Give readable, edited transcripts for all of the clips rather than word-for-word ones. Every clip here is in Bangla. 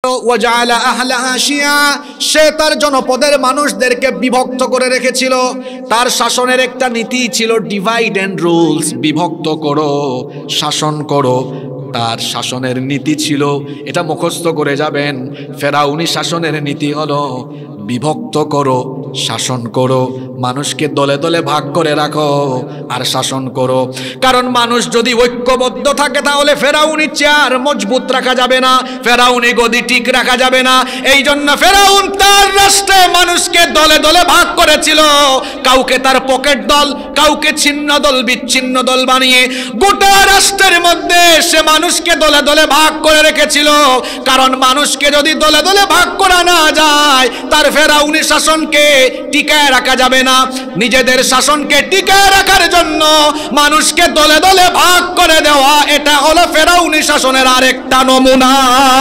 ওয়াজআলা আহলাহা শিয়া, সে তার জনপদের মানুষদেরকে বিভক্ত করে রেখেছিল। তার শাসনের একটা নীতি ছিল ডিভাইড এন্ড রুলস, বিভক্ত করো, শাসন করো। তার শাসনের নীতি ছিল, এটা মুখস্থ করে যাবেন, ফেরাউনি শাসনের নীতি হলো বিভক্ত করো, শাসন করো, মানুষকে দলে দলে ভাগ করে রাখো আর শাসন করো। কারণ মানুষ যদি ঐক্যবদ্ধ থাকে তাহলে ফেরাউনি চেয়ার মজবুত রাখা যাবে না, ফেরাউনি গদি ঠিক রাখা যাবে না। এই জন্য ফেরাউন তার রাষ্ট্রে মানুষকে দলে দলে ভাগ করেছিল, কাউকে তার পকেট দল, কাউকে ছিন্ন দল বিচ্ছিন্ন দল বানিয়ে গোটা রাষ্ট্রের মধ্যে সে মানুষকে দলে দলে ভাগ করে রেখেছিল। কারণ মানুষকে যদি দলে দলে ভাগ করা না যায়, তার ফেরাউনি শাসনকে টিকায় রাখা যাবে না। নিজেদের শাসনকে টিকায় রাখার জন্য মানুষকে দলে দলে ভাগ করে দেওয়া, এটা হলো ফেরাউনি শাসনের আরেকটা নমুনা।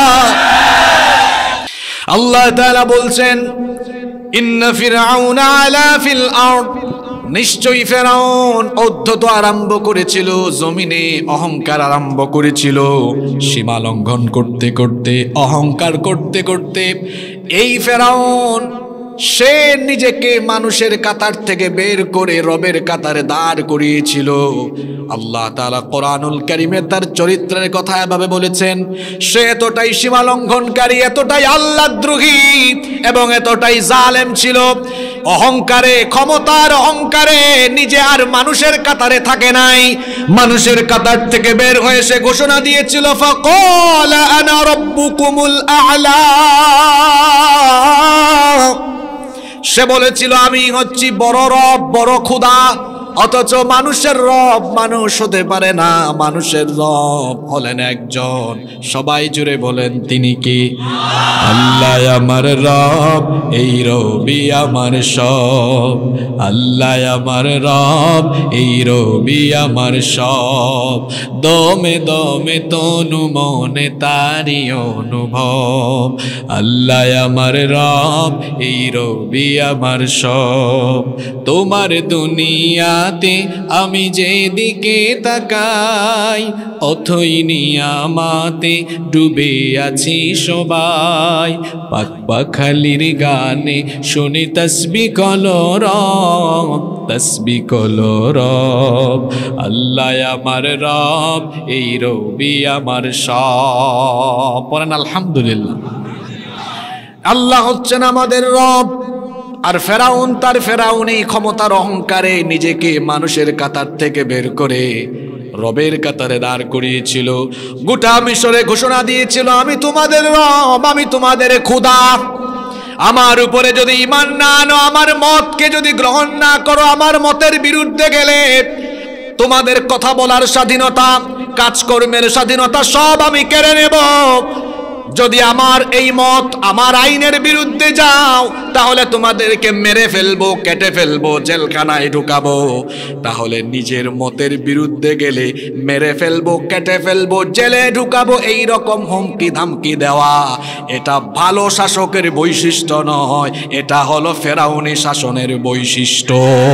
আল্লাহ তাআলা বলছেন, ইন্না ফিরআউনা আলা ফিল আরদ, নিশ্চয়ই ফেরাউন অধ্যত আরম্ভ করেছিল, জমিনে অহংকার আরম্ভ করেছিল। সীমা লঙ্ঘন করতে করতে, অহংকার করতে করতে এই ফেরাউন সে নিজেকে মানুষের কাতার থেকে বের করে রবের কাতারে দাঁড় করিয়েছিল। আল্লাহ তাআলা কোরআনুল কারীমে তার চরিত্রের কথা এভাবে বলেছেন, সে এতটাই সীমা লঙ্ঘনকারী, এতটাই আল্লাহদ্রোহী এবং এতটাই জালেম ছিল। অহংকারে, ক্ষমতার অহংকারে নিজে আর মানুষের কাতারে থাকে নাই, মানুষের কাতার থেকে বের হয়ে সে ঘোষণা দিয়েছিল, ফাকালা আনা রাব্বুকুমুল আ'লা। সে বলেছিল, আমি হচ্ছি বড় রব, বড় খোদা। অথচ মানুষের রব মানুষ হতে পারে না, মানুষের রব হলেন একজন। সবাই জুড়ে বলেন, তিনি কি? আল্লাহ আমার রব, এই রবি আমার সব। আল্লাহ আমার রব, এই রবি আমার সব। দমে দমে তনু মনে তারি অনুভব। আল্লাহ আমার রব, এই রবি আমার সব। তোমার দুনিয়াতে আমি যেদিকে তাকাই, অথই নিয়ামাতে ডুবে আছি সবাই। পাক পাখালির গানে শুনি তাসবিহ কলরব, তাসবিহ কলরব। আল্লাহ আমার রব, এই রবি আমার সব। পড়েন আলহামদুলিল্লাহ। আল্লাহ হচ্ছেন আমাদের রব। আর ফেরাউন তার ফেরাউনি ক্ষমতার অহংকারে নিজেকে মানুষের কাতার থেকে বের করে রবের কাতারে দাঁড় করিয়েছিল। গোটা মিশরে ঘোষণা দিয়েছিল, আমি তোমাদের রব, আমি তোমাদের খোদা। আমার উপরে যদি ঈমান না আনো, আমার মতকে যদি গ্রহণ না করো, আমার মতের বিরুদ্ধে গেলে তোমাদের কথা বলার স্বাধীনতা, কাজকর্মের স্বাধীনতা সব আমি কেড়ে নেব। যদি আমার এই মত, আমার আইনের বিরুদ্ধে যাও, তাহলে তোমাদেরকে মেরে ফেলবো, কেটে ফেলবো, জেলখানায় ঢুকাবো। তাহলে নিজের মতের বিরুদ্ধে গেলে মেরে ফেলবো, কেটে ফেলবো, জেলে ঢুকাবো, এই রকম হুমকি ধামকি দেওয়া, এটা ভালো শাসকের বৈশিষ্ট্য নয়, এটা হলো ফেরাউনি শাসনের বৈশিষ্ট্য।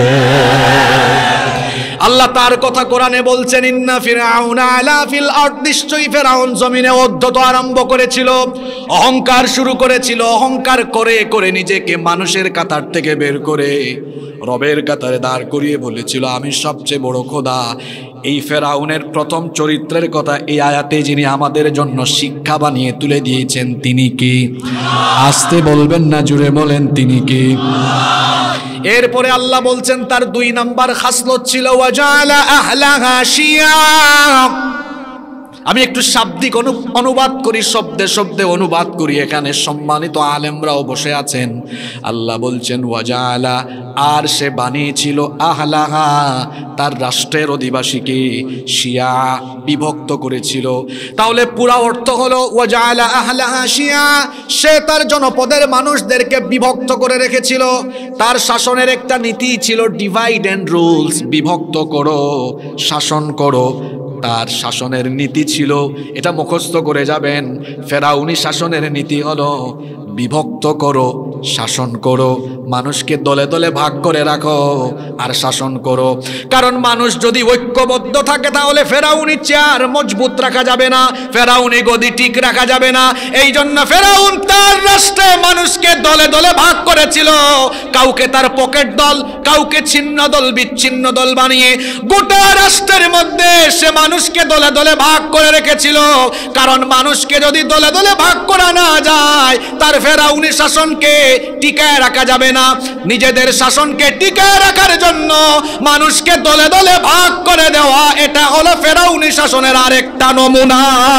আল্লাহ তার কথা কোরআনে বলছেন, ইন্না ফিরআউনা আলা ফিল আরদ, নিশ্চয়ই ফেরাউন জমিনে অধ্যত আরম্ভ করেছিল, অহংকার শুরু করেছিল। অহংকার করে করে নিজেকে মানুষের কাতার থেকে বের করে রবের কাতারে দাঁড় করিয়ে বলেছিল, আমি সবচেয়ে বড় খোদা। এই ফেরাউনের প্রথম চরিত্রের কথা এই আয়াতে যিনি আমাদের জন্য শিক্ষা বানিয়ে তুলে দিয়েছেন, তিনি কি? আসতে বলবেন না, জুড়ে বলেন, তিনি কি? এরপরে আল্লাহ বলছেন তার 2 নাম্বার খাসলত ছিল, ওয়াজালা আহলাহা শিয়া। আমি একটু শাব্দিক অনুবাদ করি, শব্দে শব্দে অনুবাদ করি, এখানে সম্মানিত আলেমরাও বসে আছেন। আল্লাহ বলছেন ওয়াজালা, আর সে বানিয়েছিল আহলাহা, তার রাষ্ট্রের অধিবাসীকে শিয়া, বিভক্ত করেছিল। তাহলে পুরা অর্থ হলো ওয়াজালা আহলাহা শিয়া, সে তার জনপদের মানুষদেরকে বিভক্ত করে রেখেছিল। তার শাসনের একটা নীতি ছিল ডিভাইড এন্ড রুলস, বিভক্ত করো, শাসন করো। তার শাসনের নীতি ছিল, এটা মুখস্থ করে যাবেন, ফেরাউনি শাসনের নীতি হলো বিভক্ত করো, শাসন করো, মানুষকে দলে দলে ভাগ করে রাখো আর শাসন করো। কারণ মানুষ যদি ঐক্যবদ্ধ থাকে তাহলে ফেরাউনি চেয়ার মজবুত রাখা যাবে না, ফেরাউনি গদি ঠিক রাখা যাবে না। এই জন্য ফেরাউন তার রাষ্ট্রে মানুষকে দলে দলে ভাগ করেছিল, কাউকে তার পকেট দল, কাউকে ছিন্ন দল বিচ্ছিন্ন দল বানিয়ে গোটা রাষ্ট্রের মধ্যে সে মানুষকে দলে দলে ভাগ করে রেখেছিল। কারণ মানুষকে যদি দলে দলে ভাগ করা না যায় তার ফেরাউনি শাসনকে টিকায় রাখা যাবে না। নিজেদের শাসনকে টিকায় রাখার জন্য মানুষকে দলে দলে ভাগ করে দেওয়া, এটা হলো ফেরাউনি শাসনের আরেকটা নমুনা।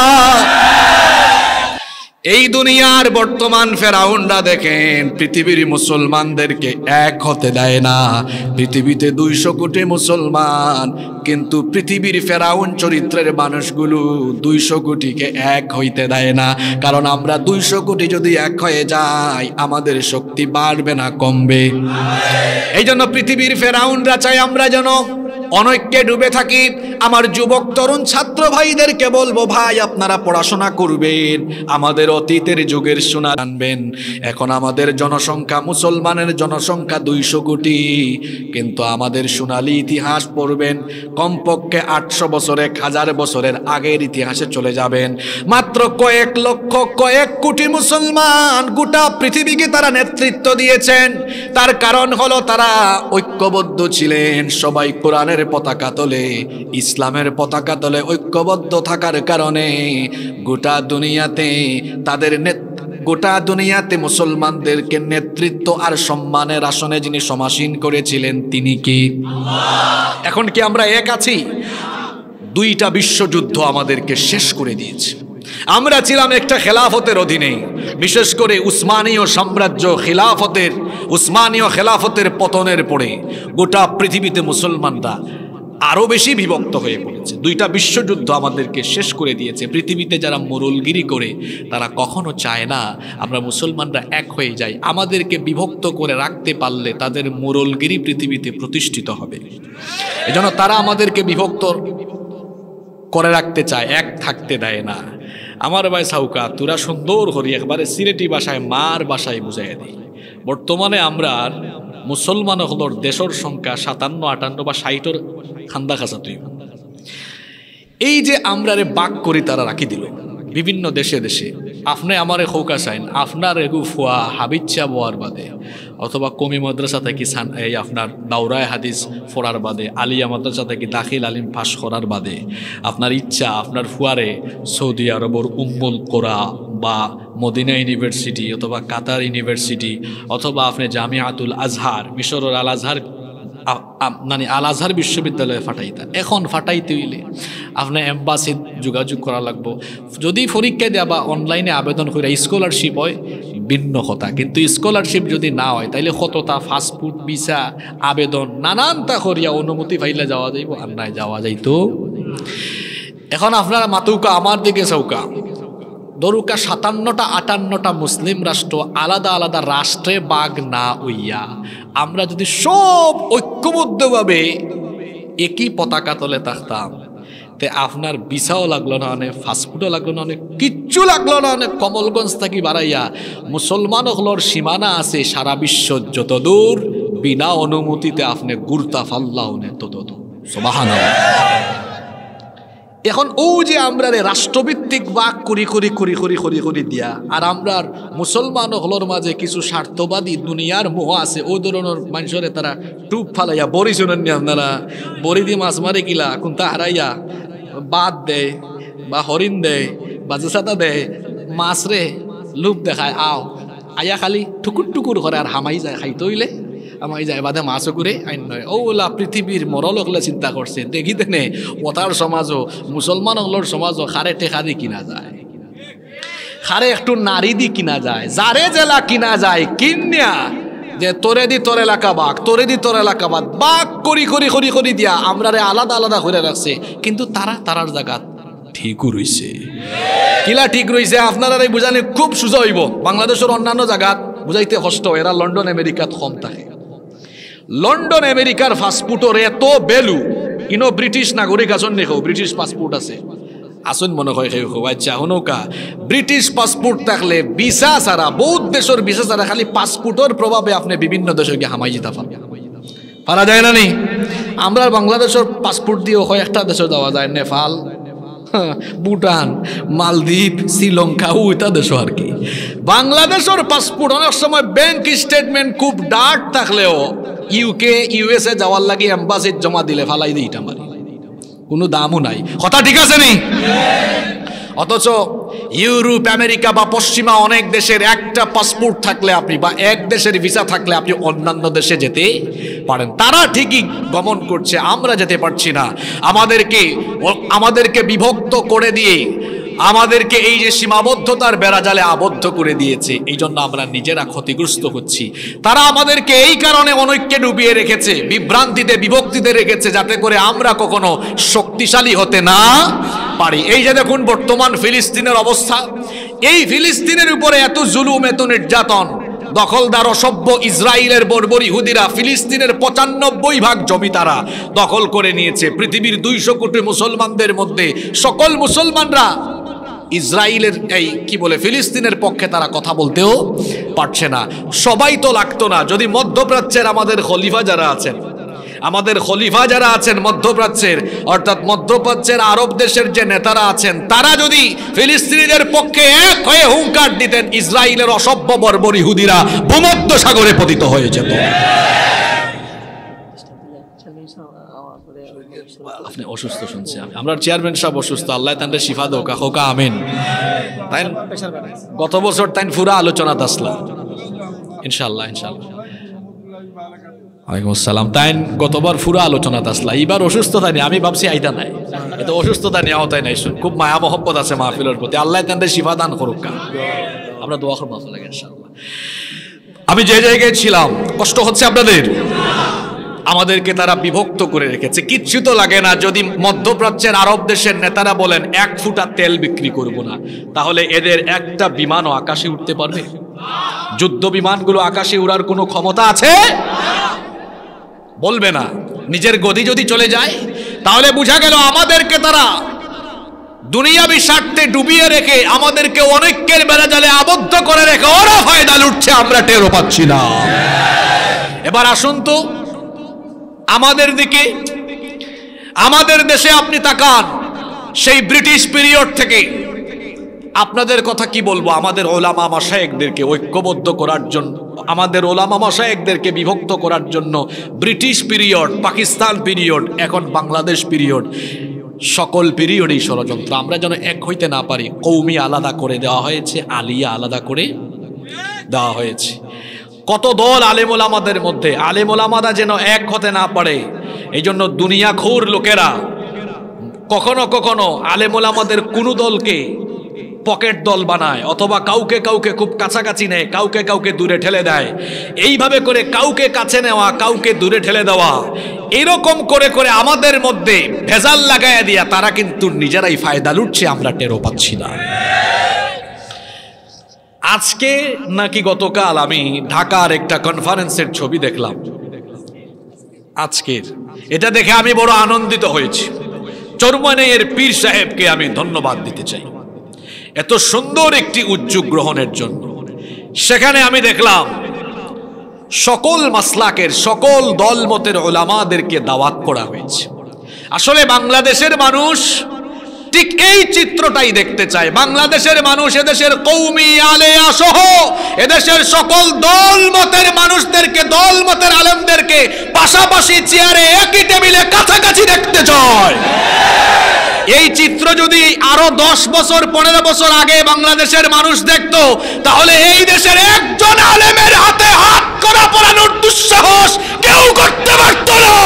এই দুনিয়ার বর্তমান ফেরাউনরা দেখেন পৃথিবীর মুসলমানদেরকে এক হতে দেয় না। পৃথিবীতে 200 কোটি মুসলমান, কিন্তু পৃথিবীর ফেরাউন চরিত্রের মানুষগুলো 200 কোটিকে এক হইতে দেয় না। কারণ আমরা 200 কোটি যদি এক হয়ে যাই আমাদের শক্তি বাড়বে না কমবে। এই জন্য পৃথিবীর ফেরাউনরা চাই আমরা যেন অনৈক্যে ডুবে থাকি। আমার যুবক তরুণ ছাত্র ভাইদেরকে বলবো, ভাই আপনারা পড়াশোনা করবেন, আমাদের অতীতের যুগের সোনা জানবেন। এখন আমাদের জনসংখ্যা, মুসলমানের জনসংখ্যা 200 কোটি, কিন্তু আমাদের সোনালী ইতিহাস পড়বেন, কমপক্ষে 800 বছর 1000 বছরের আগের ইতিহাসে চলে যাবেন। মাত্র কয়েক লক্ষ কয়েক কোটি মুসলমান গোটা পৃথিবীকে তারা নেতৃত্ব দিয়েছেন। তার কারণ হলো তারা ঐক্যবদ্ধ ছিলেন, সবাই কোরআনের পতাকা তোলে, ইসলামের পতাকা তোলে। ঐক্যবদ্ধ থাকার কারণে গোটা দুনিয়াতে তাদের গোটা দুনিয়াতে মুসলমানদেরকে নেতৃত্ব আর সম্মানের আসনে যিনি সমাসীন করেছিলেন তিনি কি? এখন কি আমরা এক আছি? 2টা বিশ্বযুদ্ধ আমাদেরকে শেষ করে দিয়েছে। আমরা ছিলাম একটা খেলাফতের অধীনে, বিশেষ করে উসমানীয় সাম্রাজ্য খেলাফতের, উসমানীয় খেলাফতের পতনের পরে গোটা পৃথিবীতে মুসলমানরা আরো বেশি বিভক্ত হয়ে পড়েছে। 2টা বিশ্বযুদ্ধ আমাদেরকে শেষ করে দিয়েছে। পৃথিবীতে যারা মোরলগিরি করে তারা কখনো চায় না আমরা মুসলমানরা এক হয়ে যাই। আমাদেরকে বিভক্ত করে রাখতে পারলে তাদের মোরলগিরি পৃথিবীতে প্রতিষ্ঠিত হবে। এজন্য তারা আমাদেরকে বিভক্ত করে রাখতে চায়, এক থাকতে দেয় না। আমার ভাই সাউকা তোরা সুন্দর করি একবারে সিলেটি ভাষায় মার ভাষায় বুঝাই দিই। বর্তমানে আমরা মুসলমান হলোর দেশের সংখ্যা 57, 58 বা 60 খান্দা খাসা তুই। এই যে আমরা রে বাক করি তারা রাখি দিল বিভিন্ন দেশে দেশে। আপনি আমারে খৌকা চাইন, আপনার এগু ফুয়া হাবিচ্ছা বোয়ার বাদে অথবা কমি মাদ্রাসা থেকে এই আপনার দাওরায় হাদিস ফোরার বাদে, আলিয়া মাদ্রাসা থেকে দাখিল আলিম পাশ করার বাদে আপনার ইচ্ছা আপনার ফুয়ারে সৌদি আরবর উম্মুল কোরা বা মদিনা ইউনিভার্সিটি অথবা কাতার ইউনিভার্সিটি অথবা আপনি জামিয়াতুল আজহার, মিশরের আল আজহার মানে আল আজহার বিশ্ববিদ্যালয়ে ফাটাইতা। এখন ফাটাইতে হইলে আপনি এম্বাসিত যোগাযোগ করা লাগবো। যদি পরীক্ষা দেওয়া বা অনলাইনে আবেদন করে স্কলারশিপ হয় ভিন্ন কথা, কিন্তু স্কলারশিপ যদি না হয় তাইলে কতটা ফাস্টফুড ভিসা আবেদন নানানটা করিয়া অনুমতি পাইলে যাওয়া যাইব, আর নাই যাওয়া যাইতো। এখন আপনারা মাতুকা আমার দিকে চৌকা দরুকা 57টা 58টা মুসলিম রাষ্ট্র আলাদা আলাদা রাষ্ট্রে বাগ না হইয়া আমরা যদি সব ঐক্যবদ্ধভাবে একই পতাকা তলে থাকতাম, তে আপনার ভিসাও লাগলো না, অনেক ফাস্টফুডও লাগলো না, অনেক কিচ্ছু লাগলো না। অনেক কমলগঞ্জ থেকে বাড়াইয়া মুসলমান হলোর সীমানা আছে সারা বিশ্ব যতদূর, বিনা অনুমতিতে আপনি গুরতা ফাল্লাও নে ততদূর। সুবহানাল্লাহ। এখন ও যে আমরা রাষ্ট্রভিত্তিক বাক করি করি করি করি করি করি দিয়া, আর আমরা মুসলমান হলোর মাঝে কিছু স্বার্থবাদী দুনিয়ার মোহ আছে, ও ধরনের মানুষরে তারা টুপ ফালাইয়া বড়ি শুনেন নি আপনারা, বড়ি দিয়ে মাছ মারে কিলা কোনটা হারাইয়া বাদ দেয় বা হরিণ দেয় বা জেসাতা দেয়, মাছ রে লুপ দেখায় আও আয়া খালি টুকুর টুকুর করে আর হামাই যায় খাইতে হইলে আমাই যায় বাদে মাছও করে আইন নয়। ওলা পৃথিবীর মরলকলে চিন্তা করছে দেখিতে নে ওতার সমাজও মুসলমান হলোর সমাজও খারে টেকা দি কিনা যায়, খারে একটু নারী দি কিনা যায়, যারে জেলা কিনা যায় কিনিয়া যে তোরে দি তোর এলাকা বাঘ, তোরে দি তোর এলাকা বাঘ বাঘ করি করি করি করি দিয়া আমরা আলাদা আলাদা করে রাখছে। কিন্তু তারা তারার জায়গা ঠিকও রইছে। কিলা ঠিক রইছে আপনারা বুঝানি খুব সোজা হইব। বাংলাদেশের অন্যান্য জায়গা বুঝাইতে কষ্ট, এরা লন্ডন আমেরিকাত কম থাকে। লন্ডন আমেরিকার পাসপোর্টের এত ভ্যালু, ইনো ব্রিটিশ নাগরিক আছেন দেখো, ব্রিটিশ পাসপোর্ট আছে, আসুন মনে হয় আচ্ছা হুনৌকা ব্রিটিশ পাসপোর্ট থাকলে ভিসা ছাড়া বহুত দেশের ভিসা ছাড়া খালি পাসপোর্টের প্রভাবে আপনি বিভিন্ন দেশে গিয়ে হামাই যেতে পারা যায় না নি। আমরা বাংলাদেশের পাসপোর্ট দিয়ে কয়েকটা দেশে যাওয়া যায়, নেপাল, ভুটান, মালদ্বীপ, শ্রীলঙ্কা, ওইটা দেশ আর কি। বাংলাদেশের পাসপোর্ট অনেক সময় ব্যাংক স্টেটমেন্ট খুব ডার্ট থাকলেও ইউকে ইউএসএ যাওয়ার লাগে এম্বাসির জমা দিলে ফালাই দিই এটা মারি, কোনো দামও নাই। কথা ঠিক আছে নি? অথচ ইউরোপ, আমেরিকা বা পশ্চিমা অনেক দেশের একটা পাসপোর্ট থাকলে আপনি বা এক দেশের ভিসা থাকলে আপনি অন্যান্য দেশে যেতে পারেন। তারা ঠিকই গমন করছে, আমরা যেতে পারছি না। আমাদেরকে বিভক্ত করে দিয়ে আমাদেরকে এই যে সীমাবদ্ধতার বেড়াজালে আবদ্ধ করে দিয়েছে, এই জন্য আমরা নিজেরা ক্ষতিগ্রস্ত হচ্ছি। তারা আমাদেরকে এই কারণে অনৈক্যে ডুবিয়ে রেখেছে, বিভ্রান্তিতে বিভক্তিতে রেখেছে, যাতে করে আমরা কখনো শক্তিশালী হতে না পারি। এই যে দেখুন বর্তমান ফিলিস্তিনের অবস্থা, এই ফিলিস্তিনের উপরে এত জুলুম, এত নির্যাতন, দখলদার অসভ্য ইসরায়েলের বর্বর ইহুদিরা ফিলিস্তিনের 95% জমি তারা দখল করে নিয়েছে। পৃথিবীর 200 কোটি মুসলমানদের মধ্যে সকল মুসলমানরা ইসরায়েলের এই কি বলে ফিলিস্তিনের পক্ষে তারা কথা বলতেও পারছে না। সবাই তো লাগতো না যদি মধ্যপ্রাচ্যের আমাদের খলিফা যারা আছেন মধ্যপ্রাচ্যের, অর্থাৎ মধ্যপ্রাচ্যের আরব দেশের যে নেতারা আছেন, তারা যদি ফিলিস্তিনিদের পক্ষে এক হয়ে হুঙ্কার দিতেন, ইসরায়েলের অসভ্য বর্বর ইহুদিরা ভূমধ্য সাগরে পতিত হয়ে যেত। আপনি অসুস্থ শুনছি আমি, আমরা চেয়ারম্যান সাহেব অসুস্থ, আল্লাহ তাদের শিফা দো কাকা আমিন। তাই গত বছর তাই পুরা আলোচনা আসলাম ইনশাআল্লাহ। ওয়ালাইকুম আসসালাম। তাই গতবার পুরা আলোচনা আসলা, এইবার অসুস্থতা নিয়ে আমি ভাবছি আইতা নাই, এত অসুস্থতা নিয়ে হতাই নাই। খুব মায়া মহব্বত আছে মাহফিলের প্রতি, আল্লাহ তাদের শিফা দান করুক। আমরা দোয়া করবো লাগে ইনশাআল্লাহ। আমি যে জায়গায় ছিলাম, কষ্ট হচ্ছে আপনাদের? আমাদেরকে তারা বিভক্ত করে রেখেছে। কিচ্ছু তো লাগে না যদি মধ্যপ্রাচ্যের আরব দেশের নেতারা বলেন 1 ফুটা তেল বিক্রি করব না, তাহলে এদের একটা বিমানও আকাশে উঠতে পারবে? যুদ্ধ বিমানগুলো আকাশে উড়ার কোনো ক্ষমতা আছে? বলবে না। নিজের গদি যদি চলে যায়, তাহলে বোঝা গেল আমাদেরকে তারা দুনিয়াবি স্বার্থে ডুবিয়ে রেখে আমাদেরকে অনেকের বেড়াজালে আবদ্ধ করে রেখে ওরা ফায়দা লুটছে, আমরা টেরও পাচ্ছি না। এবার আসুন তো আমাদের দিকে, আমাদের দেশে আপনি তাকান, সেই ব্রিটিশ পিরিয়ড থেকে আপনাদের কথা কি বলবো, আমাদের ওলামা মাশায়েখদেরকে ঐক্যবদ্ধ করার জন্য, আমাদের ওলামা মাশায়েখদেরকে বিভক্ত করার জন্য ব্রিটিশ পিরিয়ড, পাকিস্তান পিরিয়ড, এখন বাংলাদেশ পিরিয়ড, সকল পিরিয়ডেই ষড়যন্ত্র। আমরা যেন এক হইতে না পারি, কৌমি আলাদা করে দেওয়া হয়েছে, আলিয়া আলাদা করে দেওয়া হয়েছে। কত দল আলেম ওলামাদের মধ্যে, আলেম ওলামারা যেন এক হতে না পারে, এই জন্য দুনিয়াখোর লোকেরা কখনো কখনো আলেম ওলামাদের কোনো দলকে পকেট দল বানায়, অথবা কাউকে কাউকে খুব কাছাকাছি নেয়, কাউকে কাউকে দূরে ঠেলে দেয়। এইভাবে করে কাউকে কাছে নেওয়া, কাউকে দূরে ঠেলে দেওয়া, এরকম করে করে আমাদের মধ্যে ভেজাল লাগাইয়া দিয়া তারা কিন্তু নিজেরাই ফায়দা লুটছে, আমরা টেরও পাচ্ছি না। আজকে নাকি গতকাল আমি ঢাকার একটা কনফারেন্সের ছবি দেখলাম, আজকের, এটা দেখে আমি বড় আনন্দিত হয়েছি। চরমনাইয়ের পীর সাহেবকে আমি ধন্যবাদ দিতে চাই এত সুন্দর একটি উদ্যোগ গ্রহণের জন্য। সেখানে আমি দেখলাম সকল মাসলাকের, সকল দলমতের ওলামাদেরকে দাওয়াত করা হয়েছে। আসলে বাংলাদেশের মানুষ ঠিক এই চিত্রটাই দেখতে চায়। বাংলাদেশের মানুষ এদেশের কওমি আলেয়া সহ এদেশের সকল দলমতের মানুষদেরকে, দলমতের আলেমদেরকে পাশাপাশি চেয়ারে একই টেবিলে কাছাকাছি দেখতে চায়। এই চিত্র যদি আরো 10 বছর 15 বছর আগে বাংলাদেশের মানুষ দেখতো, তাহলে এই দেশের একজন আলেমের হাতে হাত করা পরানোর দুঃসাহস কেউ করতে পারত না।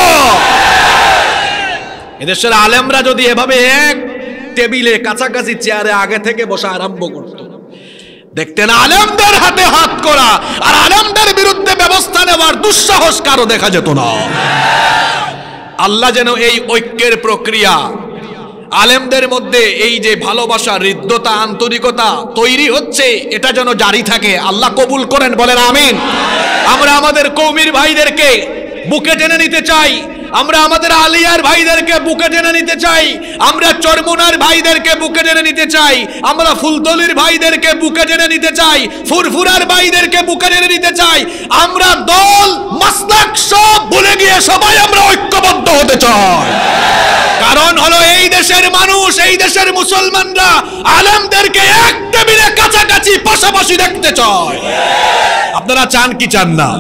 এদেশের আলেমরা যদি এভাবে এক টেবিলে কাছাকাছি চেয়ারে আগে থেকে বসা আরম্ভ করত, দেখতেন আলেমদের হাতে হাত করা আর আলেমদের বিরুদ্ধে ব্যবস্থা নেওয়ার দুঃসাহস কারো দেখা যেত না। আল্লাহ যেন এই ঐক্যের প্রক্রিয়া, আলেমদের মধ্যে এই যে ভালোবাসা, হৃদ্যতা, আন্তরিকতা তৈরি হচ্ছে, এটা যেন জারি থাকে। আল্লাহ কবুল করেন, বলেন আমিন। আমরা আমাদের কওমির ভাইদেরকে বুকে টেনে নিতে চাই, আমরা আমাদের আলিয়ার ভাইদেরকে বুকে টেনে নিতে চাই, আমরা চরমুনার ভাইদেরকে বুকে টেনে নিতে চাই, আমরা ফুলতলির ভাইদেরকে বুকে টেনে নিতে চাই, ফুরফুরার ভাইদেরকে বুকে টেনে নিতে চাই। আমরা দল মাসলাক সব ভুলে গিয়ে সবাই আমরা ঐক্যবদ্ধ হতে চাই। কারণ হলো এই দেশের মানুষ, এই দেশের মুসলমানরা আলেমদেরকে এক টেবিলে কাছাকাছি পাশাপাশি দেখতে চায়। আপনারা চান কি চান না?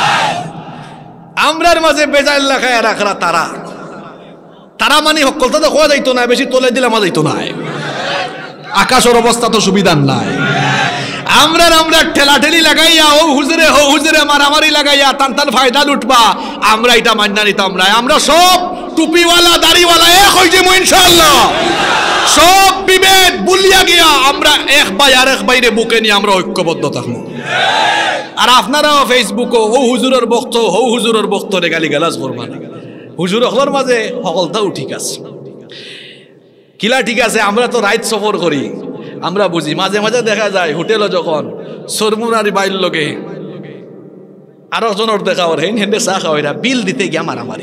আমরার মাঝে বেজাইল লাগায় রাখরা তারা তারা মানে হকলতা তো হওয়া যাইতো না, বেশি তোলে দিলে আমার যাইতো না। আকাশের অবস্থা তো সুবিধার নাই। আমরা ঠেলাঠেলি লাগাইয়া ও হুজুরে মারামারি লাগাইয়া টান ফায়দা লুটবা, আমরা এটা মান্না নিতাম না। আমরা সব টুপিওয়ালা দাড়িওয়ালা এক হয়ে যাবো ইনশাআল্লাহ। সব বিভেদ ভুলিয়া গিয়া আমরা এক ভাই আর এক ভাইরে বুকে নিয়ে আমরা ঐক্যবদ্ধ থাকবো। আর আপনারাও ফেসবুকও ও হুজুরের বক্তরে গালি গালাজ করবা না। হুজুর হলর মাঝে সকলটাও ঠিক আছে, কিলা ঠিক আছে। আমরা তো রাইট সফর করি, আমরা বুঝি। মাঝে মাঝে দেখা যায় হোটেলে যখন সরমুনারি বাইর লগে আরো জনের দেখা ওর হেন্ডে চা খাওয়াইরা বিল দিতে গিয়া মারামারি,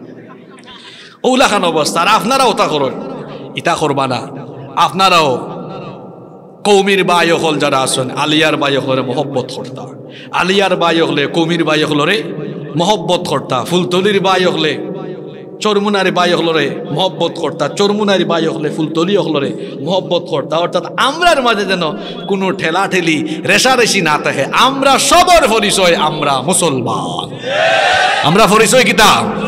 ওলা খান অবস্থা। আর আপনারাও তা করেন, ইটা করবা না। আপনারাও কৌমির বাই হল যারা আছেন, আলিয়ার বাই হলে মহব্বত করতা, আলিয়ার বাই হলে কৌমির বাই হলরে মহব্বত করতা, ফুলতলির বাই হলে চরমুনারি বাই হলরে মহব্বত করতা, চরমুনারি বাই হলে ফুলতলি হলরে মহব্বত করতা। অর্থাৎ আমরার মাঝে যেন কোনো ঠেলাঠেলি রেশারেশি না থাকে। আমরা সবার পরিচয় আমরা মুসলমান। আমরা পরিচয় কিতা?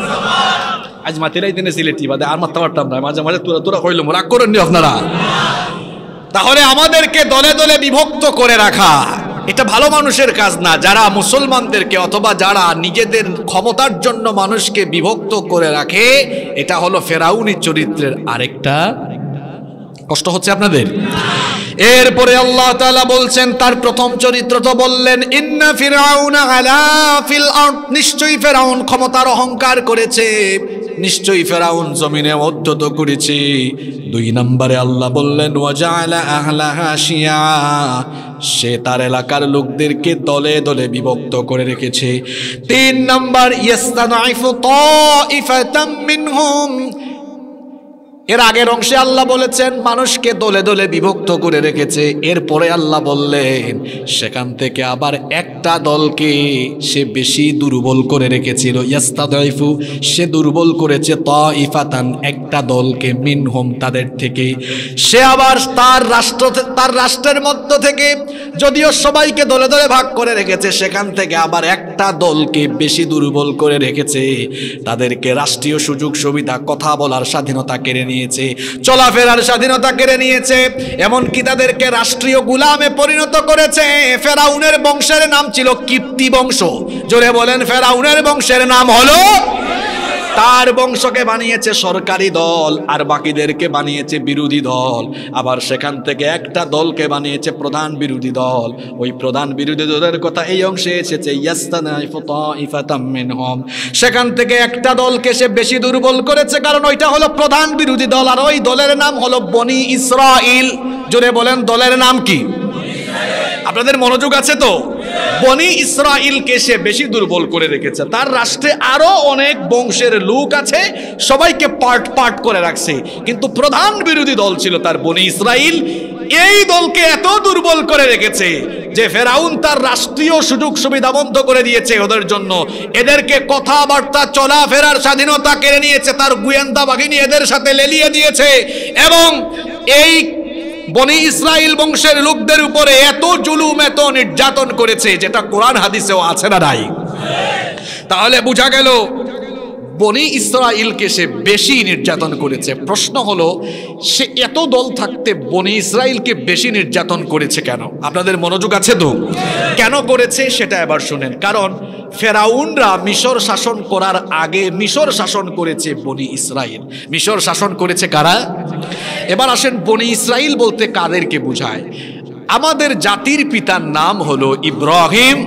আজ মাতিরাই দিনে সিলেটি বাদে আর মারতে পারতাম না, মাঝে মাঝে তোরা কইলাম, রাগ করেননি আপনারা। তাহলে আমাদেরকে দলে দলে বিভক্ত করে রাখা এটা ভালো মানুষের কাজ না। যারা মুসলমানদেরকে অথবা যারা নিজেদের ক্ষমতার জন্য মানুষকে বিভক্ত করে রাখে, এটা হলো ফেরাউনি চরিত্রের আরেকটা। কষ্ট হচ্ছে আপনাদের? এরপরে আল্লাহ তাআলা বলছেন তার প্রথম চরিত্র তো বললেন, ইন্না ফিরআউনা আলা ফিল আরদ, নিশ্চয়ই ফেরাউন ক্ষমতার অহংকার করেছে, নিশ্চয়ই ফেরাউন জমিনে অধ্যত করেছে। 2 নম্বরে আল্লাহ বললেন ওয়াজাআলা আহলাহা শিয়া, সে তার এলাকার লোকদেরকে দলে দলে বিভক্ত করে রেখেছে। 3 নম্বর ইয়াস্তানাইফু তাইফাতাম মিনহুম, এর আগের অংশে আল্লাহ বলেছেন মানুষকে দলে দলে বিভক্ত করে রেখেছে। এরপরে আল্লাহ বললেন সেখান থেকে আবার একটা দলকে সে বেশি দুর্বল করে রেখেছিল। ইয়াস্তাদাইফু, সে দুর্বল করেছে তাইফাতান, একটা দলকে, মিনহুম, তাদের থেকে। সে আবার তার রাষ্ট্রের মধ্য থেকে যদিও সবাইকে দলে দলে ভাগ করে রেখেছে, সেখান থেকে আবার একটা দলকে বেশি দুর্বল করে রেখেছে। তাদেরকে রাষ্ট্রীয় সুযোগ সুবিধা, কথা বলার স্বাধীনতা কেড়ে নিয়েছে, চলাফেরার স্বাধীনতা কেড়ে নিয়েছে, এমনকি তাদেরকে রাষ্ট্রীয় গুলামে পরিণত করেছে। ফেরাউনের বংশের নাম ছিল কিপ্তি বংশ। জোরে বলেন, ফেরাউনের বংশের নাম হলো, তার বংশকে বানিয়েছে সরকারি দল আর বাকিদেরকে বানিয়েছে বিরোধী দল। আবার সেখান থেকে একটা দলকে বানিয়েছে প্রধান বিরোধী দল। ওই প্রধান বিরোধী দলের কথা এই অংশে এসেছে, ইয়াস্তানাইফু তাইফাতাম মিনহুম, সেখান থেকে একটা দলকে সে বেশি দুর্বল করেছে, কারণ ওইটা হলো প্রধান বিরোধী দল। আর ওই দলের নাম হলো বনি ইসরাইল। জোরে বলেন, দলের নাম কি? আপনাদের মনোযোগ আছে তো? বনি ইসরাইলকে সে বেশি দুর্বল করে রেখেছে। তার রাষ্ট্রে আরো অনেক বংশের লোক আছে, সবাইকে পার্ট পার্ট করে রাখছে, কিন্তু প্রধান বিরোধী দল ছিল তার বনি ইসরাইল। এই দলকে এত দুর্বল করে রেখেছে যে ফেরাউন তার রাষ্ট্রীয় সুযোগ সুবিধা বন্ধ করে দিয়েছে ওদের জন্য। এদেরকে কথাবার্তা চলাফেরার স্বাধীনতা কেড়ে নিয়েছে, তার গোয়েন্দা বাহিনী এদের সাথে লেলিয়ে দিয়েছে। এবং এই বনি ইসরাইল বংশের লোকদের উপরে এত জুলুম, এত নির্যাতন করেছে, যেটা কোরআন হাদিসেও আছে না নাই? তাহলে বোঝা গেল বনি ইসরাইলকে সে বেশি নির্যাতন করেছে। প্রশ্ন হলো, সে এত দল থাকতে বনি ইসরাইলকে বেশি নির্যাতন করেছে কেন? আপনাদের মনোযোগ আছে তো? কেন করেছে সেটা এবার শুনেন। কারণ ফেরাউনরা মিশর শাসন করার আগে মিশর শাসন করেছে বনি ইসরাইল। মিশর শাসন করেছে কারা? এবার আসেন, বনি ইসরাইল বলতে কাদেরকে বোঝায়? আমাদের জাতির পিতার নাম হলো ইব্রাহিম।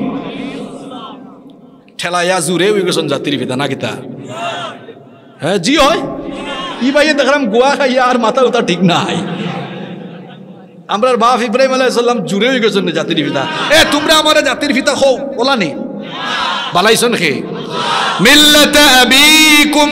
ঠেলাইয়া জুড়ে ওই গেছেন জাতির পিতা না কিতা? হ্যাঁ জি হয়। ই ভাইয়ে দেখলাম গোয়া খাইয়া আর মাথা উতা ঠিক নাই। আমরা বাপ ইব্রাহিম আলাইহিস সালাম জুড়ে হয়ে গেছেন জাতির পিতা। তোমরা আমার জাতির পিতা হও ওলা নি বালাইছন খে। মিল্লাতা আবিকুম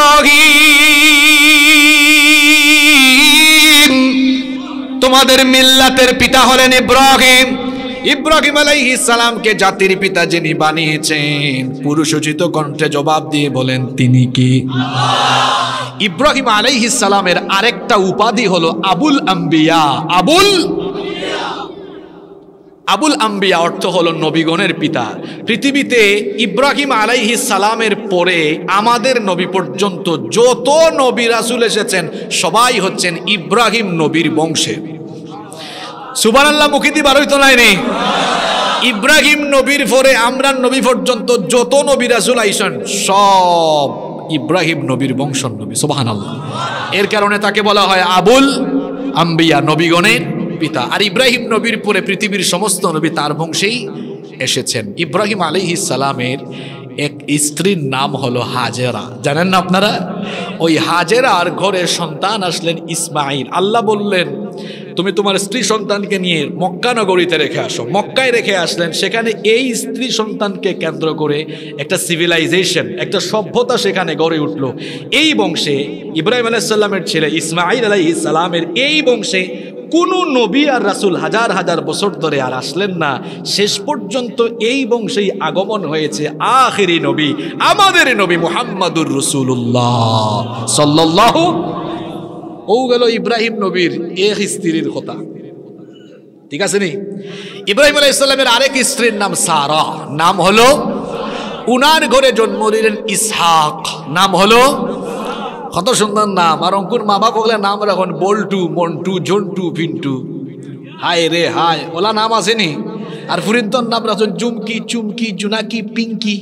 ইব্রাহিম, তোমাদের মিল্লাতের পিতা হলেন ইব্রাহিম। ইব্রাহিম আলাইহিস সালামকে জাতির পিতা যিনি বানিয়েছেন, পুরুষোচিত কণ্ঠে জবাব দিয়ে বলেন তিনি কি? ইব্রাহিম আলাইহিস সালামের আরেকটা উপাধি হলো আবুল আম্বিয়া। আবুল আম্বিয়া অর্থ হলো নবীগণের পিতা। পৃথিবীতে ইব্রাহিম আলাইহিস সালামের পরে আমাদের নবী পর্যন্ত যত নবী রাসূল এসেছেন সবাই হচ্ছেন ইব্রাহিম নবীর বংশে। সুবহানাল্লাহ, মুখে দিয়ে বার হইতো নাইনি? ইব্রাহিম নবীর পরে আমরা নবী পর্যন্ত যত নবী রাসূল আইছেন সব ইব্রাহিম নবীর বংশের নবী। সুবহানাল্লাহ। এর কারণে তাকে বলা হয় আবুল আম্বিয়া, নবীগণের পিতা। আর ইব্রাহিম নবীর পরে পৃথিবীর সমস্ত নবী তার বংশেই এসেছেন। ইব্রাহিম আলাইহিস সালামের এক স্ত্রীর নাম হলো হাজেরা, জানেন না আপনারা? ওই হাজেরার ঘরে সন্তান আসলেন ইসমাইল। আল্লাহ বললেন তুমি তোমার স্ত্রী সন্তানকে নিয়ে মক্কা নগরীতে রেখে আসো। মক্কায় রেখে আসলেন। সেখানে এই স্ত্রী সন্তানকে কেন্দ্র করে একটা সিভিলাইজেশন, একটা সভ্যতা সেখানে গড়ে উঠল। এই বংশে ইব্রাহিম আলাইহিস সালামের ছেলে ইসমাইল আলাইহিস সালামের এই বংশে কোন নবী আর রাসূল হাজার হাজার বছর ধরে আর আসলেন না। শেষ পর্যন্ত এই বংশেই আগমন হয়েছে আখিরি নবী, আমাদের নবী মুহাম্মাদুর রাসূলুল্লাহ সাল্লাল্লাহু। ও গেল ইব্রাহিম নবীর এক স্ত্রীর কথা, ঠিক আছে নি? ইব্রাহিম আলাইহিস সালামের আরেক স্ত্রীর নাম সারা, নাম হলো, উনার ঘরে জন্ম নিলেন ইসহাক, নাম হলো, কত সুন্দর নাম। আর অঙ্কুর মা বাপ ওগুলা নাম রাখুন বল্টু, মন্টু, জন্টু, পিন্টু। হায় রে হায়, ওলা নাম আসেনি। আর ফুরিন্তর নাম রাখুন জুমকি, চুমকি, জুনাকি, পিঙ্কি,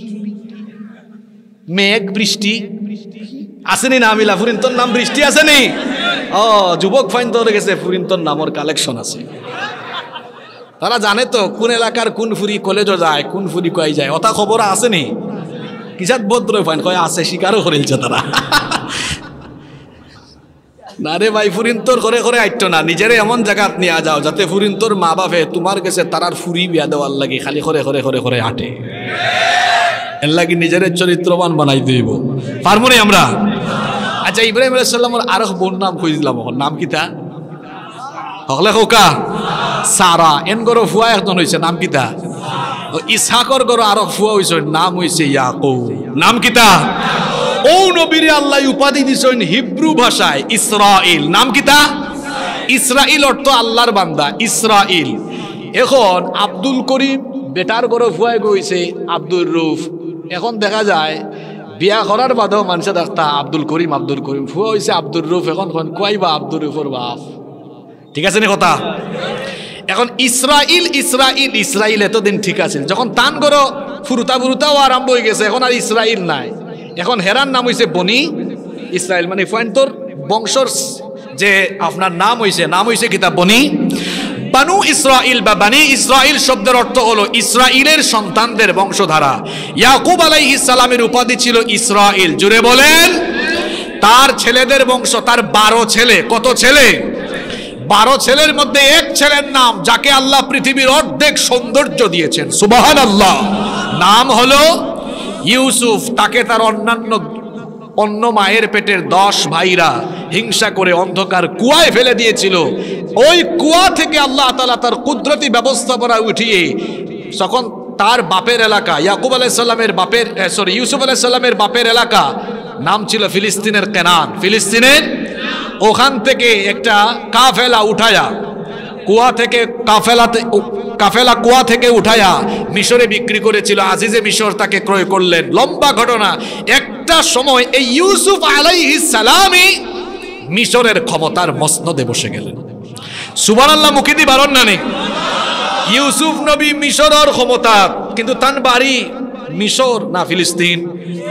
মেঘ, বৃষ্টি। আসেনি না মিলা? ফুরিন্তর নাম বৃষ্টি আসেনি? ও যুবক ফাইন ধরে গেছে, ফুরিন্তর নামর কালেকশন আছে। তারা জানে তো কোন এলাকার কোন ফুরি কলেজও যায়, কোন ফুরি কয় যায়, ওটা খবর আসেনি? কিসাত ভদ্র ফাইন কয় আছে, স্বীকারও করেছে তারা। না রে ভাই, ফুরিন্তর করে করে আইতো না, নিজেরে এমন জায়গাত নিয়ে যাও যাতে ফুরিন্তর মা বাপে তোমার কাছে তারার ফুরি বিয়া দেওয়ার লাগে খালি করে করে করে করে হাঁটে। এর লাগে নিজের চরিত্রবান বানাই দিব পারবো না আমরা। আচ্ছা, ইব্রাহিম আলাইহিস সালামের আরো বোন নাম কই দিলাম, নাম কিতা? হকলে কোকা সারা। এন গরো ফুয়া একজন হইছে, নাম কিতা? ইসহাকর গরো আরো ফুয়া হইছে, নাম হইছে ইয়াকুব। নাম কিতা? ও নবীরে আল্লাহ উপাধি দিছেন হিব্রু ভাষায় ইসরাইল। নাম কিতা? ইসরাইল অর্থ আল্লাহর বান্দা, ইসরাইল। এখন আব্দুল করিম বেটার গরো ফুয়ায় গইছে আব্দুর রুফ। এখন দেখা যায় বিয়া করার বাদেও মানুষে দেখতা আব্দুল করিম, আব্দুল করিম। ফুয়া হইছে আব্দুর রুফ। এখন কইবা আব্দুর রুফর বাপ, ঠিক আছে না কথা? এখন ইসরাইল ইসরাইল ইসরাইল এতদিন ঠিক আছে, যখন তান গরো ফুরুতা ফুরুতাও আরম্ভ হয়ে গেছে, এখন আর ইসরাইল নাই। এখন হেরার নাম হইছে বনি ইসরাইল, মানে তোর বংশর যে আপনার নাম হইছে কিতা? বনি। বানু ইসরাইল বা বানি ইসরাইল শব্দের অর্থ হলো ইসরাইলের সন্তানদের বংশধারা। ইয়াকুব আলাইহিস সালামের উপাধি ছিল ইসরাইল। জুড়ে বলেন, তার ছেলেদের বংশ, তার 12 ছেলে। কত ছেলে? 12 ছেলের মধ্যে এক ছেলের নাম যাকে আল্লাহ পৃথিবীর অর্ধেক সৌন্দর্য দিয়েছেন, সুবহানাল্লাহ, নাম হলো ইউসুফ। তাকে তার অন্য মায়ের পেটের 10 ভাইরা হিংসা করে অন্ধকার কুয়ায় ফেলে দিয়েছিল। ওই কুয়া থেকে আল্লাহ তাআলা তার কুদরতি ব্যবস্থাপনা উঠিয়ে যখন তার বাপের এলাকা, ইয়াকুব আলাইহিস সালামের বাপের ইউসুফ আলাইহিস সালামের বাপের এলাকা নাম ছিল ফিলিস্তিনের কেনান, ফিলিস্তিনের, ওখান থেকে একটা কাফেলা উঠায়া কাফেলা কুয়া থেকে উঠায়া মিশরে বিক্রি করেছিল। আজিজে মিশর তাকে ক্রয় করলেন। লম্বা ঘটনা। একটা সময় এই ইউসুফ আলাইহিস সালামই মিশরের ক্ষমতার মসনদে বসে গেলেন। সুবহানাল্লাহ, মুখে দি বারণ না নেই। ইউসুফ নবী মিশরের ক্ষমতা, কিন্তু তার বাড়ি মিশর না ফিলিস্তিন।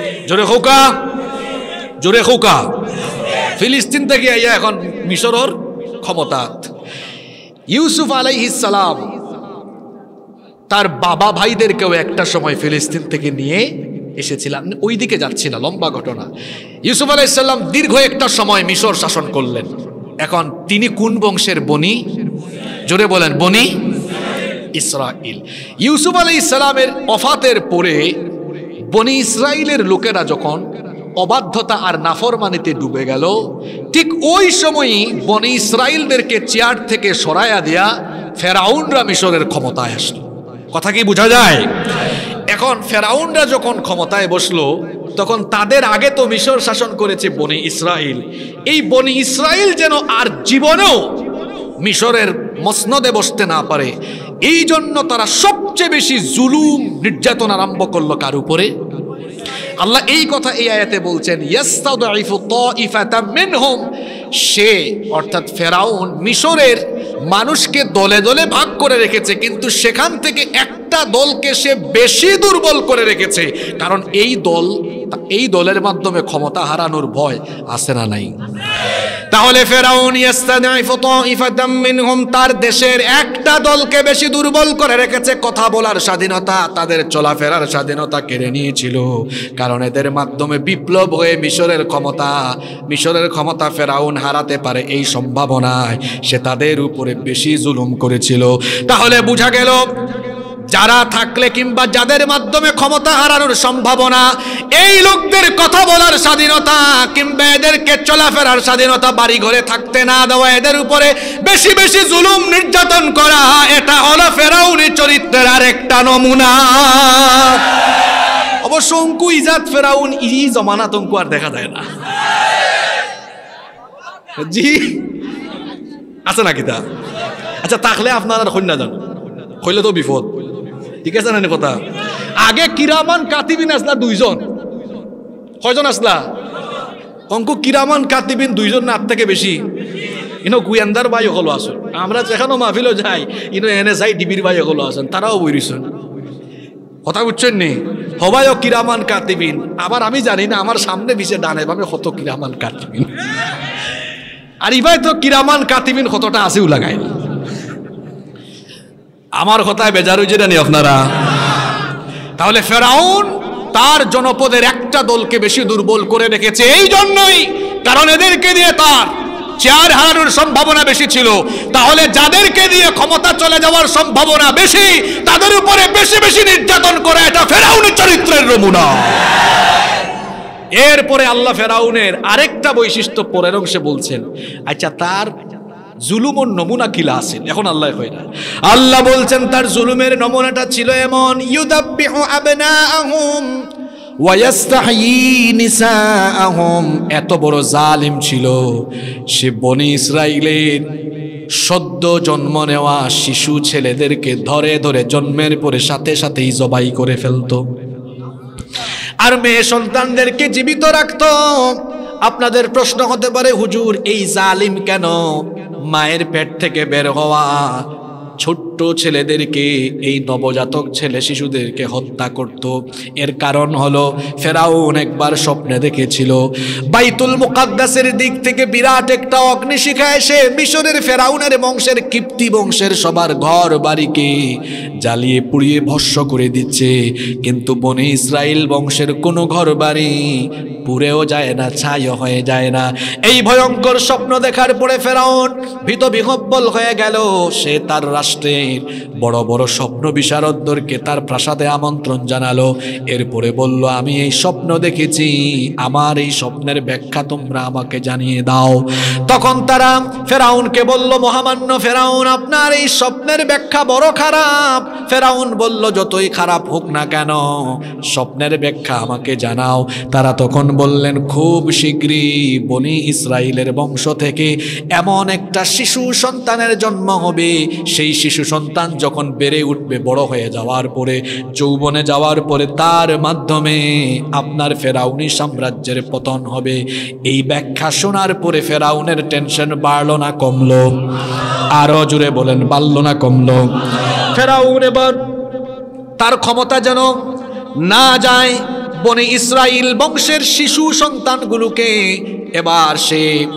জোরে খোকা ফিলিস্তিন থেকে আইয়া এখন মিশরের ক্ষমতা। ইউসুফ আলাইহিস সালাম তার বাবা ভাইদেরকেও একটা সময় ফিলিস্তিন থেকে নিয়ে এসেছিলেন, ওই দিকে যাচ্ছিল। লম্বা ঘটনা। ইউসুফ আলাইহিস সালাম দীর্ঘ একটা সময় মিশর শাসন করলেন। এখন তিনি কোন বংশের? বনি, জোরে বলেন, বনি ইসরাইল। ইউসুফ আলাইহিস সালামের ওফাতের পরে বনি ইসরাইলের লোকেরা যখন অবাধ্যতা আর নাফরমানিতে ডুবে গেল, ঠিক ওই সময়ই বনি ইসরাইলদেরকে চেয়ার থেকে সরাইয়া দিয়া ফেরাউনরা মিশরের ক্ষমতায় আসলো। কথা কি বোঝা যায়? এখন ফেরাউনরা যখন ক্ষমতায় বসলো, তখন তাদের আগে তো মিশর শাসন করেছে বনি ইসরাইল। এই বনি ইসরাইল যেন আর জীবনেও মিশরের মসনদে বসতে না পারে, এই জন্য তারা সবচেয়ে বেশি জুলুম নির্যাতন আরম্ভ করলো কার উপরে? আল্লাহ এই কথা এই আয়াতে বলছেন, ইয়াস্তাদঈফু তাইফাতাম মিনহুম। সে অর্থাৎ ফেরাউন মিশরের মানুষকে দলে দলে ভাগ করে রেখেছে, কিন্তু সেখান থেকে একটা দলকে সে বেশি দুর্বল করে রেখেছে। কারণ এই দলের মাধ্যমে ক্ষমতা হারানোর ভয় আছে না নাই? তাহলে ফেরাউন ইয়াস্তাদঈফু তাইফাতাম মিনহুম, তার দেশের একটা দলকে বেশি দুর্বল করে রেখেছে। কথা বলার স্বাধীনতা, তাদের চলাফেরার স্বাধীনতা কেড়ে নিয়েছিল। কারণ এদের মাধ্যমে বিপ্লব হয়ে মিশরের ক্ষমতা ফেরাউন হারাতে পারে, এই সম্ভাবনায় সে তাদের উপরে বেশি জুলুম করেছিল। তাহলে বোঝা গেল, যারা থাকলে কিংবা যাদের মাধ্যমে ক্ষমতা হারানোর সম্ভাবনা, এই লোকদের কথা বলার স্বাধীনতা কিংবা এদেরকে চলাফেরার স্বাধীনতা, বাড়ি ঘরে থাকতে না দেওয়া, এদের উপরে বেশি বেশি জুলুম নির্যাতন করা, এটা হলো ফেরাউনি চরিত্রের আরেকটা নমুনা। অবশ্য অঙ্কু ইজাত ফেরাউন ই জমানাত অঙ্কু আর দেখা যায় না। জি আছে নাকি তা? আচ্ছা, থাকলে আপনারা কন্যা যান, কইলে তো বিপদ। ঠিক আছে না কথা? আগে কিরামান কাতিবিন আসলা দুইজন, কয়জন আসলা? অঙ্ক কিরামান কাতিবিন দুইজন না, থেকে বেশি। ইনো গুয়েন্দার ভাই হলো আসুন, আমরা যেখানে মাহফিলও যাই, ইনো এনে যাই ডিবির ভাই হলো আসেন, তারাও বইরিছেন। কথা বুঝছেন নি? হবাইও কিরামান কাতিবিন। আবার আমি জানি না আমার সামনে বিছে ডানে ভাবে কত কিরামান কাতিবিন, আর ইবাই তো কিরামান কাতিবিন কতটা আছেও লাগাই। আমার কথায় বেজার হয়েছে জানি আপনারা? তাহলে ফেরাউন তার জনপদের একটা দলকে বেশি দুর্বল করে রেখেছে এই জন্যই, কারণ এদেরকে দিয়ে তার চেয়ার হারানোর সম্ভাবনা বেশি ছিল। তাহলে যাদেরকে দিয়ে ক্ষমতা চলে যাওয়ার সম্ভাবনা বেশি, তাদের উপরে বেশি বেশি নির্যাতন করে, এটা ফেরাউনের চরিত্রের নমুনা। এরপরে আল্লাহ ফেরাউনের আরেকটা বৈশিষ্ট্য পরের অংশে বলছেন। আচ্ছা, তার জুলুমের নমুনা কিলা আছে? এখন আল্লাহ কয় না, আল্লাহ বলছেন তার জুলুমের নমুনাটা ছিল এমন, ইউদাব্বিহু আবনাআহুম ওয়া ইস্তাহয়ী নিসাআহুম। এত বড় জালিম ছিল সে, বনি ইসরাইলের সদ্য জন্ম নেওয়া শিশু ছেলেদেরকে ধরে ধরে জন্মের পরে সাথে সাথেই জবাই করে ফেলতো, আর মেয়ে সন্তানদেরকে জীবিত রাখতো। আপনাদের প্রশ্ন হতে পারে, হুজুর এই জালিম কেন মায়ের পেট থেকে বের হওয়া ছোট্ট ছেলেদেরকে, এই নবজাতক ছেলে শিশুদেরকে হত্যা করত? এর কারণ হলো, ফেরাউন একবার স্বপ্নে দেখেছিল বাইতুল মুকাদ্দাসের দিক থেকে বিরাট একটা অগ্নিশিখা এসে মিশরের ফেরাউনের বংশের, কিপ্তি বংশের সবার ঘর বাড়িকে জ্বালিয়ে পুড়িয়ে ভস্ম করে দিচ্ছে, কিন্তু বনি ইসরাইল বংশের কোনো ঘর বাড়ি পুড়েও যায় না, ছাইও হয়ে যায় না। এই ভয়ঙ্কর স্বপ্ন দেখার পরে ফেরাউন ভীত বিহ্বল হয়ে গেল। সে তার রাষ্ট্রের বড় বড় স্বপ্ন বিশারদদেরকে তার প্রাসাদে আমন্ত্রণ জানালো। এরপরে বলল, আমি এই স্বপ্ন দেখেছি, আমার এই স্বপ্নের ব্যাখ্যা তোমরা আমাকে জানিয়ে দাও। তখন তারা ফেরাউনকে বলল, মহামান্য ফেরাউন, আপনার এই স্বপ্নের ব্যাখ্যা বড় খারাপ। ফেরাউন বলল, যতই খারাপ হোক না কেন, স্বপ্নের ব্যাখ্যা আমাকে জানাও। তারা তখন বললেন, খুব শীঘ্রই বনি ইসরাইলের বংশ থেকে এমন একটা শিশু সন্তানের জন্ম হবে, সেই শিশু সন্তান যখন বেড়ে উঠবে, বড় হয়ে যাওয়ার পরে, যৌবনে যাওয়ার পরে, তার মাধ্যমে আপনার ফেরাউনি সাম্রাজ্যের পতন হবে। এই ব্যাখ্যা শোনার পরে ফেরাউনের টেনশন বাড়লো না কমলো? আরো জোরে বলেন, বাড়লো না কমলো? ফেরাউন এবার তার ক্ষমতা যেন না যায়, বনি ইসরাইল বংশের শিশু সন্তানগুলোকে এবার সে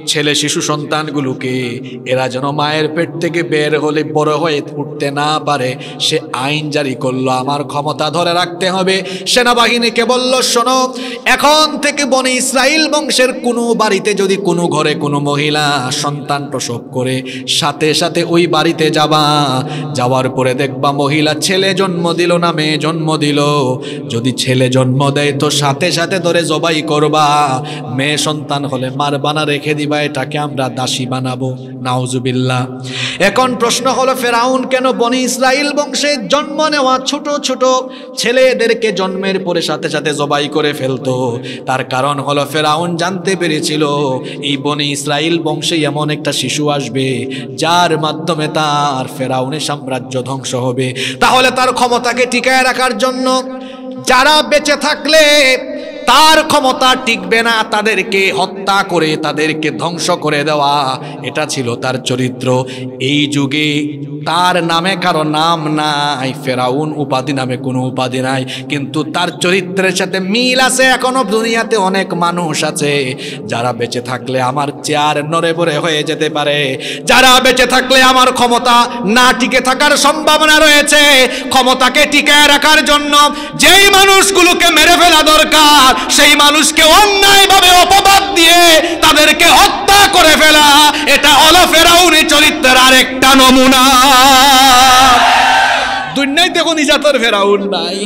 ছেলে শিশু সন্তানগুলোকে এরা যেন মায়ের পেট থেকে বের হলে বড় হয়ে উঠতে না পারে সে আইন জারি করলো। আমার ক্ষমতা ধরে রাখতে হবে। সেনাবাহিনীকে বলল, শোনো, এখন থেকে বনি ইসরাইল বংশের কোনো বাড়িতে যদি কোনো ঘরে কোনো মহিলা সন্তান প্রসব করে সাথে সাথে ওই বাড়িতে যাওয়ার পরে দেখবা মহিলা ছেলে জন্ম দিল না মেয়ে জন্ম দিল। যদি ছেলে জন্ম দেয় তো সাথে সাথে ধরে জবাই করবা, মেয়ে সন্তান হলে মারবা না, রেখে দিবা, এটাকে আমরা দাসী বানাবো। নাউজুবিল্লাহ। এখন প্রশ্ন হলো, ফেরাউন কেন বনি ইসরাইল বংশে জন্ম নেওয়া ছোট ছোট ছেলেদেরকে জন্মের পরে সাথে সাথে জবাই করে ফেলতো? তার কারণ হলো ফেরাউন জানতে পেরেছিল এই বনি ইসরাইল বংশে এমন একটা শিশু আসবে যার মাধ্যমে তার ফেরাউনের সাম্রাজ্য ধ্বংস হবে। তাহলে তার ক্ষমতাকে টিকায় রাখার জন্য যারা বেঁচে থাকলে তার ক্ষমতা টিকবে না, তাদেরকে হত্যা করে তাদেরকে ধ্বংস করে দেওয়া, এটা ছিল তার চরিত্র। এই যুগে তার নামে কারো নাম নাই, ফেরাউন উপাধি নামে কোনো উপাধি নাই, কিন্তু তার চরিত্রের সাথে মিল আছে। এখনো দুনিয়াতে অনেক মানুষ আছে যারা বেঁচে থাকলে আমার চেয়ার নড়ে বড়ে হয়ে যেতে পারে, যারা বেঁচে থাকলে আমার ক্ষমতা না টিকে থাকার সম্ভাবনা রয়েছে। ক্ষমতাকে টিকায় রাখার জন্য যেই মানুষগুলোকে মেরে ফেলা দরকার সেই মানুষকে অন্যায়ভাবে অপবাদ দিয়ে তাদেরকে হত্যা করে ফেলা, এটা হলো ফেরাউনের চরিত্রের আরেকটা নমুনা। দুনিয়ায় দেখো নিজাতর ফেরাউন নাই।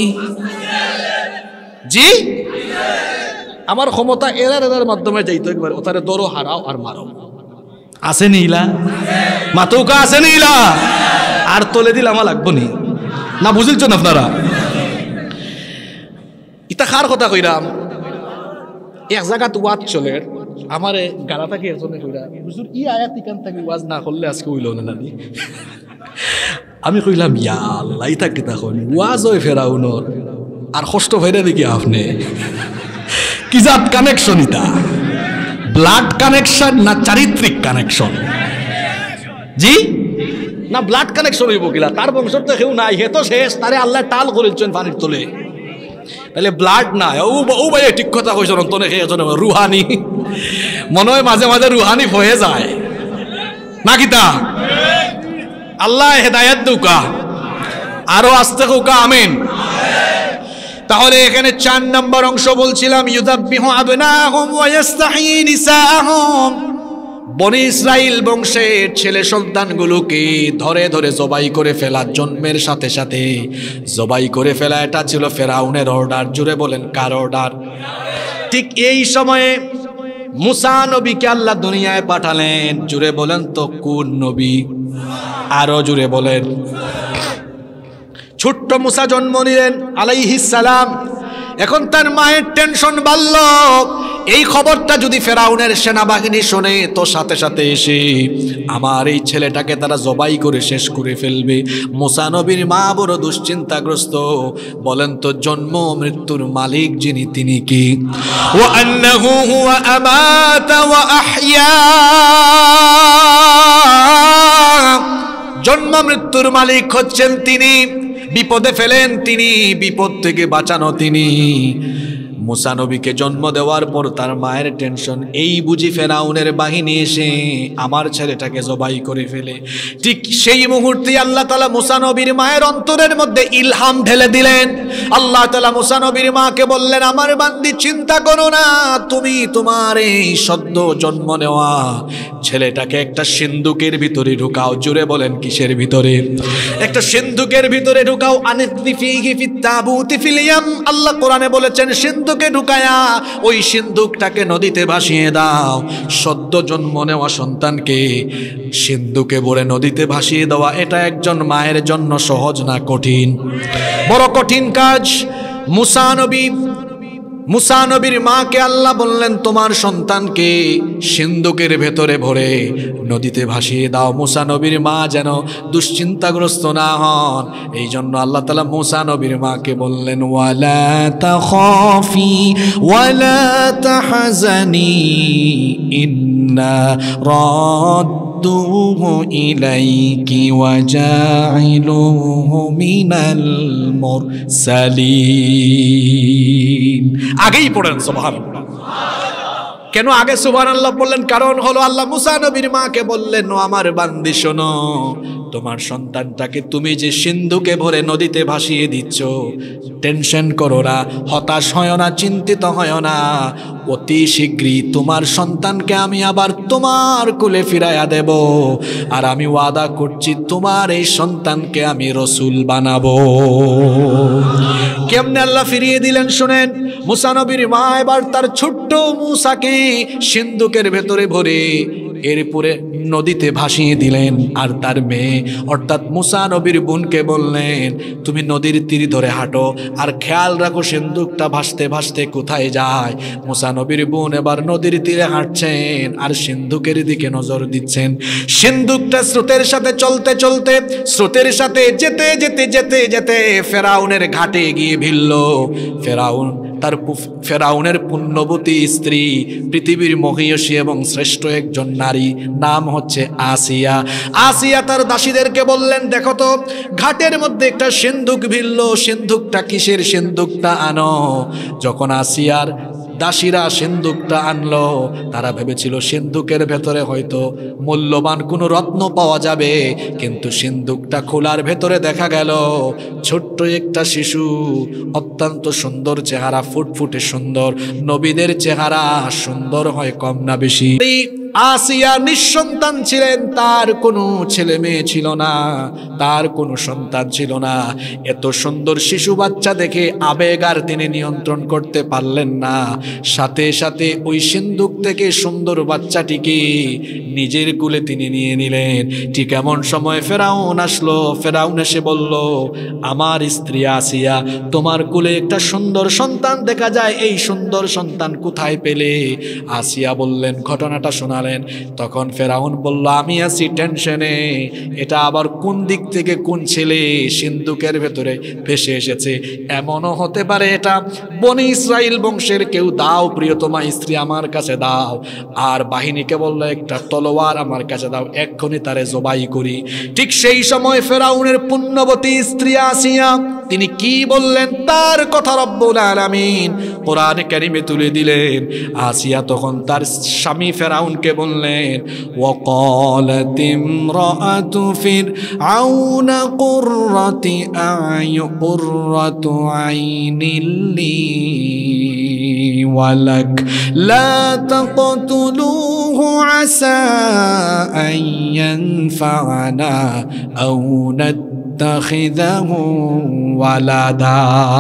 জি, আমার ক্ষমতা এরার মাধ্যমে যাইতো, একবার ওটারে দরো হারাও আর মারো। আছে নীলা মাতৌকা, আছে নীলা আর তোলে দিল আমার লাগবো নি না, বুঝলছেন আপনারা? ইতা কার কথা কইরাম, এক জায়গাত ওয়াজ চলে, আমার গালা থাকে এজনে কইরা, হুজুর ই আয়াত ইকান থেকে ওয়াজ না করলে আজকে হইল না নানি। আমি কইলাম, ইয়া আল্লাহ, ইতা কিতা কই ওয়াজ হয় ফেরাউনর আর কষ্ট হইরা দেখি আপনি কি জাত কানেকশন, ইতা ব্লাড কানেকশন না চারিত্রিক কানেকশন? জি না, ব্লাড কানেকশন হইব কিলা? তার বংশর তো কেউ নাই, হে তো শেষ, তারে আল্লাহ টাল করেছেন পানির তোলে, তাহলে ব্লাড নাই। ও ভাই ঠিক কথা কইছ, অন্তনে রুহানি মনে হয় মাঝে মাঝে রুহানি হয়ে যায় না কিতা? আল্লাহ হেদায়েত দুকা, আরো আস্তে কৌকা আমিন। তাহলে এখানে 4 নম্বর অংশ বলছিলাম, ইউযাব্বিহু আবনাহুম ওয়া ইস্তাহয়ী নিসাআহুম। বনি ইসরাইল বংশের ছেলে সন্তানগুলোকে ধরে ধরে জবাই করে ফেলা, জন্মের সাথে সাথে জবাই করে ফেলা, এটা ছিল ফেরাউনের অর্ডার। জুড়ে বলেন কার অর্ডার? ঠিক এই সময়ে মুসা নবীকে আল্লাহ দুনিয়ায় পাঠালেন। জুড়ে বলেন তো কোন নবী? আরো জুড়ে বলেন। ছোট্ট মুসা জন্ম নিলেন আলাইহিস সালাম। এখন তার মায়ের টেনশন বাড়ল, এই খবরটা যদি ফেরাউনের সেনাবাহিনী শোনে তো সাথে সাথে এসে আমার এই ছেলেটাকে তারা জবাই করে শেষ করে ফেলবে। মুসা নবীর মা বড় দুশ্চিন্তাগ্রস্ত। বলেন তো জন্ম মৃত্যুর মালিক যিনি, তিনি কি? ওয়া আন্নাহু হুয়া আমাতা ওয়া আহইয়া, জন্ম মৃত্যুর মালিক হচ্ছেন তিনি, বিপদে ফেলেন তিনি, বিপদ থেকে বাঁচানো তিনি। মুসা নবীকে জন্ম দেওয়ার পর তার মায়ের টেনশন, এই বুঝি ফেরাউনের বাহিনী এসে আমার ছেলেটাকে জবাই করে ফেলে। ঠিক সেই মুহূর্তে আল্লাহ তাআলা মুসা নবীর মায়ের অন্তরের মধ্যে ইলহাম ঢেলে দিলেন। আল্লাহ তাআলা মুসা নবীর মাকে বললেন, আমার বান্দি চিন্তা করো না, তুমি তোমার এই সদ্য জন্ম নেওয়া ছেলেটাকে একটা সিন্ধুকের ভিতরে ঢুকাও। জুড়ে বলেন কিসের ভিতরে? একটা সিন্ধুকের ভিতরে ঢুকাও। আনিতি ফিহি ফিত তাবুতি ফিল ইয়াম, আল্লাহ কোরআনে বলেছেন সিন্ধুকে ঢুকায়া ওই সিন্ধুকটাকে নদীতে ভাসিয়ে দাও। সদ্য জন্ম নেওয়া সন্তানকে সিন্ধুকে ভরে নদীতে ভাসিয়ে দেওয়া, এটা একজন মায়ের জন্য সহজ না কঠিন? বড় কঠিন কাজ। মুসা নবীর মাকে আল্লাহ বললেন, তোমার সন্তানকে সিন্ধুকের ভেতরে ভরে নদীতে ভাসিয়ে দাও। মুসা নবীর মা যেন দুশ্চিন্তাগ্রস্ত না হন, এই জন্য আল্লাহ তাআলা মুসা নবীর মাকে বললেন, ওয়ালা তাখাফি ওয়ালা তাহজানি ইন্না রাদ্দুহু ইলাইকি ওয়া জাইলুহু মিনাল মুরসালিন। আগেই পড়েন সুবহানাল্লাহ। কেন আগে সুবহানাল্লাহ বললেন? কারণ হলো আল্লাহ মুসা নবীর মাকে বললেন, ও আমার বান্দি শোনো, তোমার সন্তানটাকে তুমি যে সিন্ধুকে ভরে নদীতে ভাসিয়ে দিচ্ছ, টেনশন করো না, হতাশ হয় না, চিন্তিত হয় না, অতি শীঘ্রই তোমার সন্তানকে আমি আবার তোমার কোলে ফিরাইয়া দেব, আর আমি ওয়াদা করছি তোমার এই সন্তানকে আমি রসুল বানাবো। কেমনে আল্লাহ ফিরিয়ে দিলেন শুনেন। মুসা নবীর মা এবার তার ছোট্ট মুসাকে সিন্ধুকের ভেতরে ভরে এরপরে নদীতে ভাসিয়ে দিলেন, আর তার মেয়ে অর্থাৎ মুসা নবীর বোনকে বললেন, তুমি নদীর তীর ধরে হাঁটো আর খেয়াল রাখো সিন্ধুকটা ভাসতে ভাসতে কোথায় যায়। মুসা নবীর বোন এবার নদীর তীরে হাঁটছেন আর সিন্ধুকের দিকে নজর দিচ্ছেন। সিন্ধুকটা স্রোতের সাথে চলতে চলতে, স্রোতের সাথে যেতে যেতে যেতে যেতে ফেরাউনের ঘাটে গিয়ে ভিড়ল। ফেরাউনের পুণ্যবতী স্ত্রী, পৃথিবীর মহিয়সী এবং শ্রেষ্ঠ একজন নারী, নাম হচ্ছে আসিয়া। আসিয়া তার দাসীদেরকে বললেন, দেখো তো ঘাটের মধ্যে একটা সিন্ধুক ভিড়ল, সিন্ধুকটা কিসের? সিন্ধুকটা আনো। যখন আসিয়ার দাসীরা সিন্ধুকটা আনলো, তারা ভেবেছিল সিন্ধুকের ভেতরে হয়তো মূল্যবান কোনো রত্ন পাওয়া যাবে, কিন্তু সিন্ধুকটা খোলার ভেতরে দেখা গেল ছোট্ট একটা শিশু, অত্যন্ত সুন্দর চেহারা, ফুটফুটে সুন্দর। নবীদের চেহারা সুন্দর হয় কম না বেশি। আসিয়া নিঃসন্তান ছিলেন, তার কোনো ছেলে মেয়ে ছিল না, তার কোনো সন্তান ছিল না। এত সুন্দর শিশু বাচ্চা দেখে আবেগ আর তিনি নিয়ন্ত্রণ করতে পারলেন না। সাথে সাথে ওই সিন্ধুক থেকে সুন্দর বাচ্চাটিকে নিজের কোলে তিনি নিয়ে নিলেন। ঠিক এমন সময় ফেরাউন আসলো। ফেরাউন এসে বলল, আমার স্ত্রী আসিয়া, তোমার কোলে একটা সুন্দর সন্তান দেখা যায়, এই সুন্দর সন্তান কোথায় পেলে? আসিয়া বললেন, ঘটনাটা শোনা। তখন ফেরাউন বলল, আমি আছি টেনশনে, এটা আবার কোন দিক থেকে কোন ছেলে সিন্ধুকের ভেতরে ভেসে এসেছে। এমনও হতে পারে এটা বনি ইসরাইল বংশের কেউ। দাও প্রিয়তমা স্ত্রী আমার কাছে দাও, আর বাহিনীকে বলল একটা তলোয়ার আমার কাছে দাও, এক্ষুনি তারে জবাই করি। ঠিক সেই সময় ফেরাউনের পুণ্যবতী স্ত্রী আসিয়া তিনি কি বললেন তার কথা রব্বুল আলামিন কোরআন কারীমে তুলে দিলেন। আসিয়া তখন তার স্বামী ফেরাউনকে বললেন, ওয়াকালাত ইমরাআতু ফিরআউনা কুররাতু আইনিল লি ওয়ালাক লা তাকতুলুহু আসা আন ইয়ানফা'না আও নাত্তাখিযাহু ওয়ালাদা।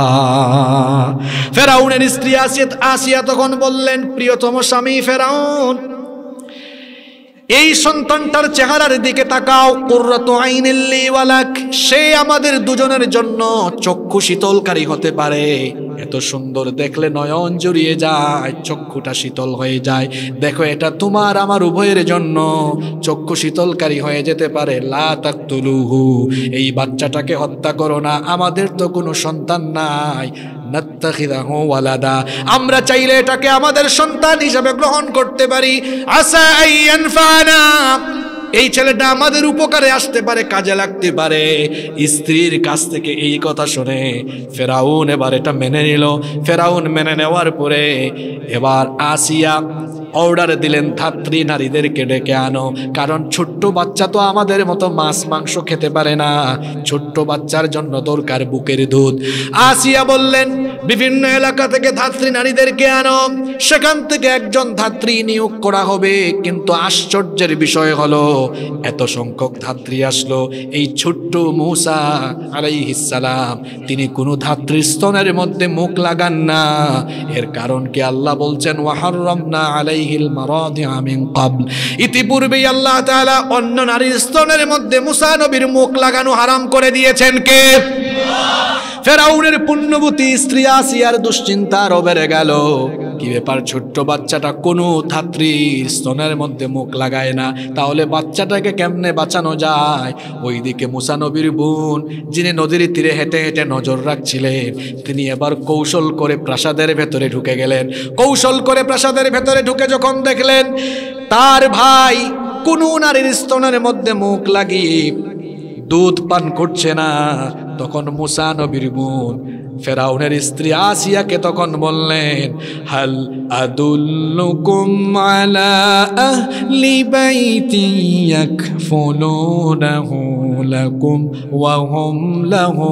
ফেরাউনের স্ত্রী আসিয়া তখন বললেন, প্রিয়তম স্বামী ফেরাউন, এই সন্তানটার চেহারার দিকে তাকাও, কুররাতু আইনিল লি ওয়ালাক, সে আমাদের দুজনের জন্য চক্ষু শীতলকারী হতে পারে। এত সুন্দর দেখলে নয়ন জুড়িয়ে যায়, চক্ষুটা শীতল হয়ে যায়। দেখো এটা তোমার আমার উভয়ের জন্য চক্ষু শীতলকারী হয়ে যেতে পারে। লা তাকতুলুহু, এই বাচ্চাটাকে হত্যা করো না, আমাদের তো কোনো সন্তান নাই। নাত্তাখিযাহু ওয়ালাদা, আমরা চাইলে এটাকে আমাদের সন্তান হিসেবে গ্রহণ করতে পারি। আসা আইয়ানফানা, এই ছেলেটা আমাদের উপকারে আসতে পারে, কাজে লাগতে পারে। স্ত্রীর কাছ থেকে এই কথা শুনে ফেরাউন এবার এটা মেনে নিল। ফেরাউন মেনে নেওয়ার পরে এবার আসিয়া অর্ডার দিলেন, ধাত্রী নারীদেরকে ডেকে আনো, কারণ ছোট্ট বাচ্চা তো আমাদের মতো মাছ মাংস খেতে পারে না, ছোট্ট বাচ্চার জন্য দরকার বুকের দুধ। আসিয়া বললেন, বিভিন্ন এলাকা থেকে ধাত্রী নারীদেরকে আনো, সেখান থেকে একজন ধাত্রী নিয়োগ করা হবে। কিন্তু আশ্চর্যের বিষয় হলো এত সংখ্যক ধাত্রী আসলো, এই ছোট্ট মূসা আলাইহিস সালাম তিনি কোনো ধাত্রীর স্তনের মধ্যে মুখ লাগান না। এর কারণ কি আল্লাহ বলছেন, ওয়াহাররামনা আলাইহিল মারাদিআ মিন ক্বাবল, ইতিপূর্বেই আল্লাহ তাআলা অন্য নারীর স্তনের মধ্যে মূসা নবীর মুখ লাগানো হারাম করে দিয়েছেন কে? ফেরাউনের পুণ্যবতী স্ত্রী আসিয়ার দুশ্চিন্তা আরো বেড়ে গেল। কি ব্যাপার, ছোট্ট বাচ্চাটা কোনো ধাত্রীর স্তনের মধ্যে মুখ লাগায় না, তাহলে বাচ্চাটাকে কেমনে বাঁচানো যায়? ওইদিকে মূসা নবীর বোন, যিনি নদীর তীরে হেঁটে হেঁটে নজর রাখছিলেন, তিনি এবার কৌশল করে প্রাসাদের ভেতরে ঢুকে গেলেন। কৌশল করে প্রাসাদের ভেতরে ঢুকে যখন দেখলেন তার ভাই কোনো নারীর স্তনের মধ্যে মুখ লাগিয়ে দুধ পান করছে না, তখন মুসা নবীর বোন ফেরাউনের স্ত্রী আসিয়াকে তখন বললেন, হাল আদুল্লুকুম আলা আহলি বাইতি ইয়াকফুলুনাহু লাকুম ওয়া হুম লাহু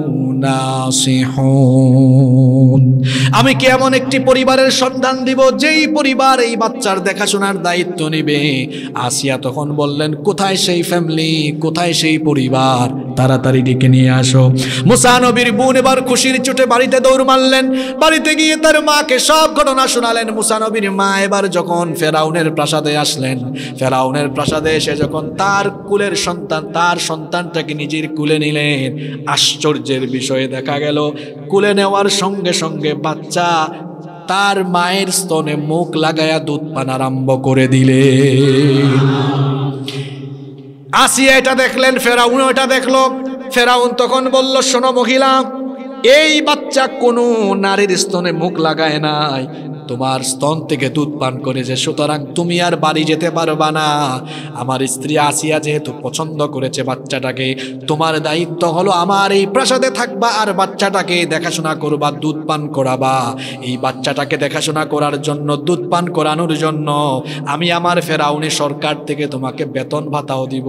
নাসিহুন। আমি কি এমন একটি পরিবারের সন্ধান দিব যেই পরিবার এই বাচ্চার দেখাশোনার দায়িত্ব নেবে? আসিয়া তখন বললেন, কোথায় সেই ফ্যামিলি, কোথায় সেই পরিবার, তাড়াতাড়ি ডেকে নিয়ে আসো। মুসা নবীর বোন এবার খুশির চোটে বাড়িতে দৌড় মারলেন। বাড়িতে গিয়ে তার মাকে সব ঘটনা শোনালেন। মুসা নবীর মা এবার যখন ফেরাউনের প্রাসাদে আসলেন, ফেরাউনের প্রাসাদে এসে যখন তার কুলের সন্তান, তার সন্তানটাকে নিজের কুলে নিলেন, আশ্চর্যের বিষয়ে দেখা গেল কুলে নেওয়ার সঙ্গে সঙ্গে বাচ্চা তার মায়ের স্তনে মুখ লাগায়া দুধ পান আরম্ভ করে দিলে। আসিয়া এটা দেখলেন, ফেরাউন এটা দেখলো। ফেরাউন তখন বলল, শোনো মহিলা, এই বাচ্চা কোনো নারীর স্তনে মুখ লাগায় নাই, তোমার স্তন থেকে দুধ পান করেছে, সুতরাং তুমি আর বাড়ি যেতে পারবা না। আমার স্ত্রী আসিয়া যেহেতু পছন্দ করেছে বাচ্চাটাকে, তোমার দায়িত্ব হলো আমার এই প্রাসাদে থাকবা আর বাচ্চাটাকে দেখাশোনা করবা, দুধ পান করাবা। এই বাচ্চাটাকে দেখাশোনা করার জন্য, দুধ পান করানোর জন্য আমি আমার ফেরাউনি সরকার থেকে তোমাকে বেতন ভাতাও দিব।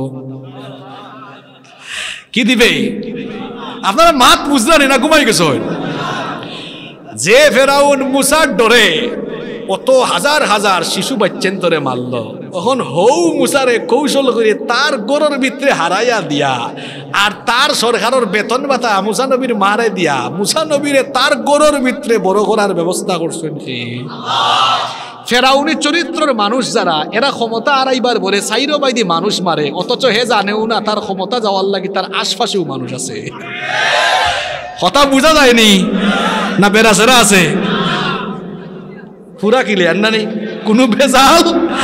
কি দিবে? আপনারা মাত বুঝলেন না, ঘুমাই গেছে। যে ফেরাউন মুসার ডরে কত হাজার হাজার শিশু বাচ্চেন্তরে মারল, তখন হৌ মুসারে কৌশল করে তার গরুর ভিতরে হারাইয়া দিয়া আর তার সরকারের বেতন ভাতা মুসা নবীর মারে দিয়া মুসা নবীরে তার গরুর ভিতরে বড় করার ব্যবস্থা করছেন। ফেরাউনি চরিত্রের মানুষ যারা, এরা ক্ষমতা আড়াইবার বলে সাইরো বাইদি মানুষ মারে, অথচ হে জানেও না তার ক্ষমতা যাওয়ার লাগি তার আশপাশেও মানুষ আছে। কথা বুঝা যায়নি না? বেড়াচেরা আছে পুরা ক্লিয়ার না? নেই কোনো ভেজাল।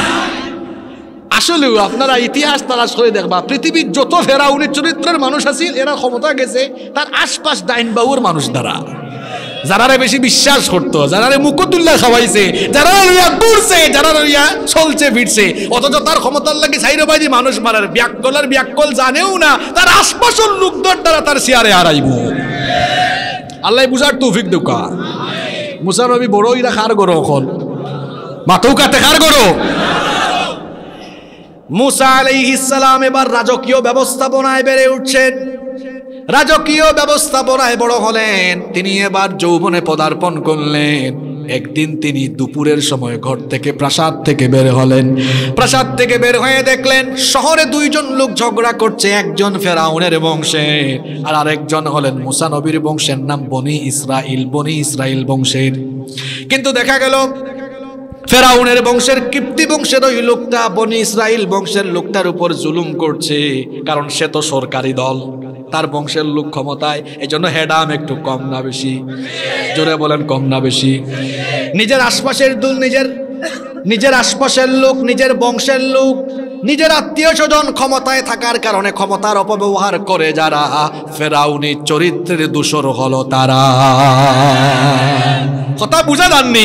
আসলেও আপনারা ইতিহাস তালাশ করে দেখবা, পৃথিবীর যত ফেরাউনি চরিত্রের মানুষ আছে এরা ক্ষমতা গেছে তার আশপাশ ডাইন বাবুর মানুষ দ্বারা, যারারে বেশি বিশ্বাস করতো, যারারে মুকুতুল্লাহ খাওয়াইছে, যারা লইয়া ঘুরছে, যারা লইয়া চলছে ফিরছে, অথচ তার ক্ষমতার লাগে সাইরবাজি মানুষ মারার ব্যাককলের ব্যাককল জানেও না, তার আশপাশের লোকদের দ্বারা তার চেয়ারে হারাইব। আল্লাহ বুঝার তৌফিক দুকা। মুসা নবী বড় ইরা খার গরো এখন মাথৌ কাতে খার গরো। মুসা আলাইহিস সালাম এবার রাজকীয় ব্যবস্থাপনায় বেড়ে উঠছেন, রাজকীয় ব্যবস্থাপনায় বড় হলেন। তিনি এবার যৌবনে পদার্পণ করলেন। একদিন তিনি দুপুরের সময় ঘর থেকে, প্রাসাদ থেকে বের হলেন। প্রাসাদ থেকে বের হয়ে দেখলেন শহরে দুইজন লোক ঝগড়া করছে, একজন ফেরাউনের বংশের আর আরেকজন হলেন মুসা নবীর বংশের, নাম বনি ইসরাইল, বনি ইসরাইল বংশের। কিন্তু দেখা গেল ফেরাউনের বংশের, কিপ্তি বংশের ওই লোকটা বনি ইসরাইল বংশের লোকটার উপর জুলুম করছে, কারণ সে তো সরকারি দল, তার বংশের লোক ক্ষমতায়, এই জন্য হেডাম একটু কম না বেশি? জোরে বলেন, কম না বেশি? নিজের আশপাশের দল, নিজের আশপাশের লোক, নিজের বংশের লোক, নিজের আত্মীয় স্বজন ক্ষমতায় থাকার কারণে ক্ষমতার অপব্যবহার করে যারা, ফেরাউনি চরিত্রের দূষর হলো তারা। কথা বুঝা যাননি?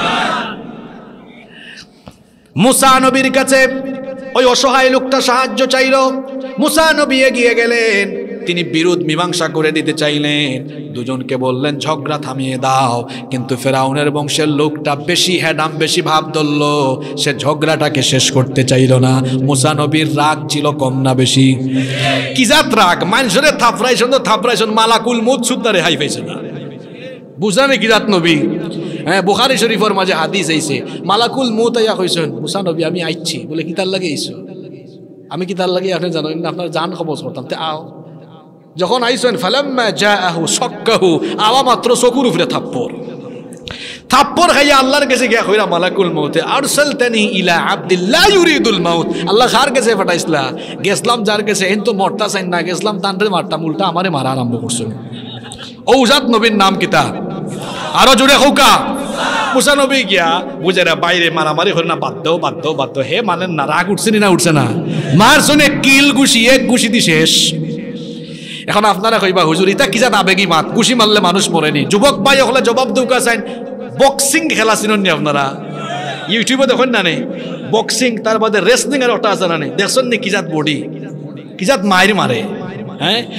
মুসা নবীর কাছে ওই অসহায় লোকটা সাহায্য চাইল। মুসা নবী এগিয়ে গেলেন, তিনি বিরোধ মীমাংসা করে দিতে চাইলেন। দুজনকে বললেন ঝগড়া থামিয়ে দাও, কিন্তু ফেরাউনের বংশের লোকটা বেশি হেডাম, বেশি ভাব ধরল, সে ঝগড়াটাকে শেষ করতে চাইল না। মুসা নবীর রাগ ছিল কম না বেশি? কি জাত রাগ! মানুষের থাপড়াইছেন তো থাপড়াইছেন, মালাকুল মউত সুদ্ধা রেহাই পাইছে না। বুঝলামে কি জাত নবী? হ্যাঁ, বুখারী শরীফের মাঝে হাদিস আইছে, মালাকুল মউত আইয়া কইছেন, মুসা নবী আমি আইছি। বলে কি তার লাগে আইছো? আমি কি তার লাগে আপনি জানেন না? আপনার জান খবর করতাম। তে আও, যখন আইছেন ফালাম্মা জাআহু সাক্কাহু, আওয়া মাত্র চকুর উপরে থাপ্পড় খাইয়া আল্লাহর কাছে গিয়া কইরা, মালাকুল মউতে আরসালতানি ইলা আবদিল্লাহ ইউরিদুল মাউত। আল্লাহ কার কাছে পাঠাইছলা? গেছলাম যার কাছে, এন তো মরতা চাই না, গেছলাম তানরে মারতাম, উল্টা আমারে মারা আরম্ভ করছেন। ঔজাত নবীর নাম কিতা? আরো জোরে হৌকা। মুসা নবী গিয়া বুঝেরা বাইরে মারামারি হল না, বাধ্য হে মানেন না, রাগ উঠছে না উঠছে না, মার শুনে কিল ঘুষি, এক ঘুষি দি শেষ। এখন আপনারা কইবা হুজুর ইতা কি জাত আবেগী মাত, ঘুষি মারলে মানুষ মরেনি। যুবক ভাই হলে জবাব দৌকা চাইন, বক্সিং খেলা চিনেন নি আপনারা? ইউটিউবে দেখেন না নে বক্সিং, তার বাদে রেসলিং এর ওটা আছে না নে, দেখছেন নি কি জাত বডি, কি জাত মায়ের মারে? হ্যাঁ,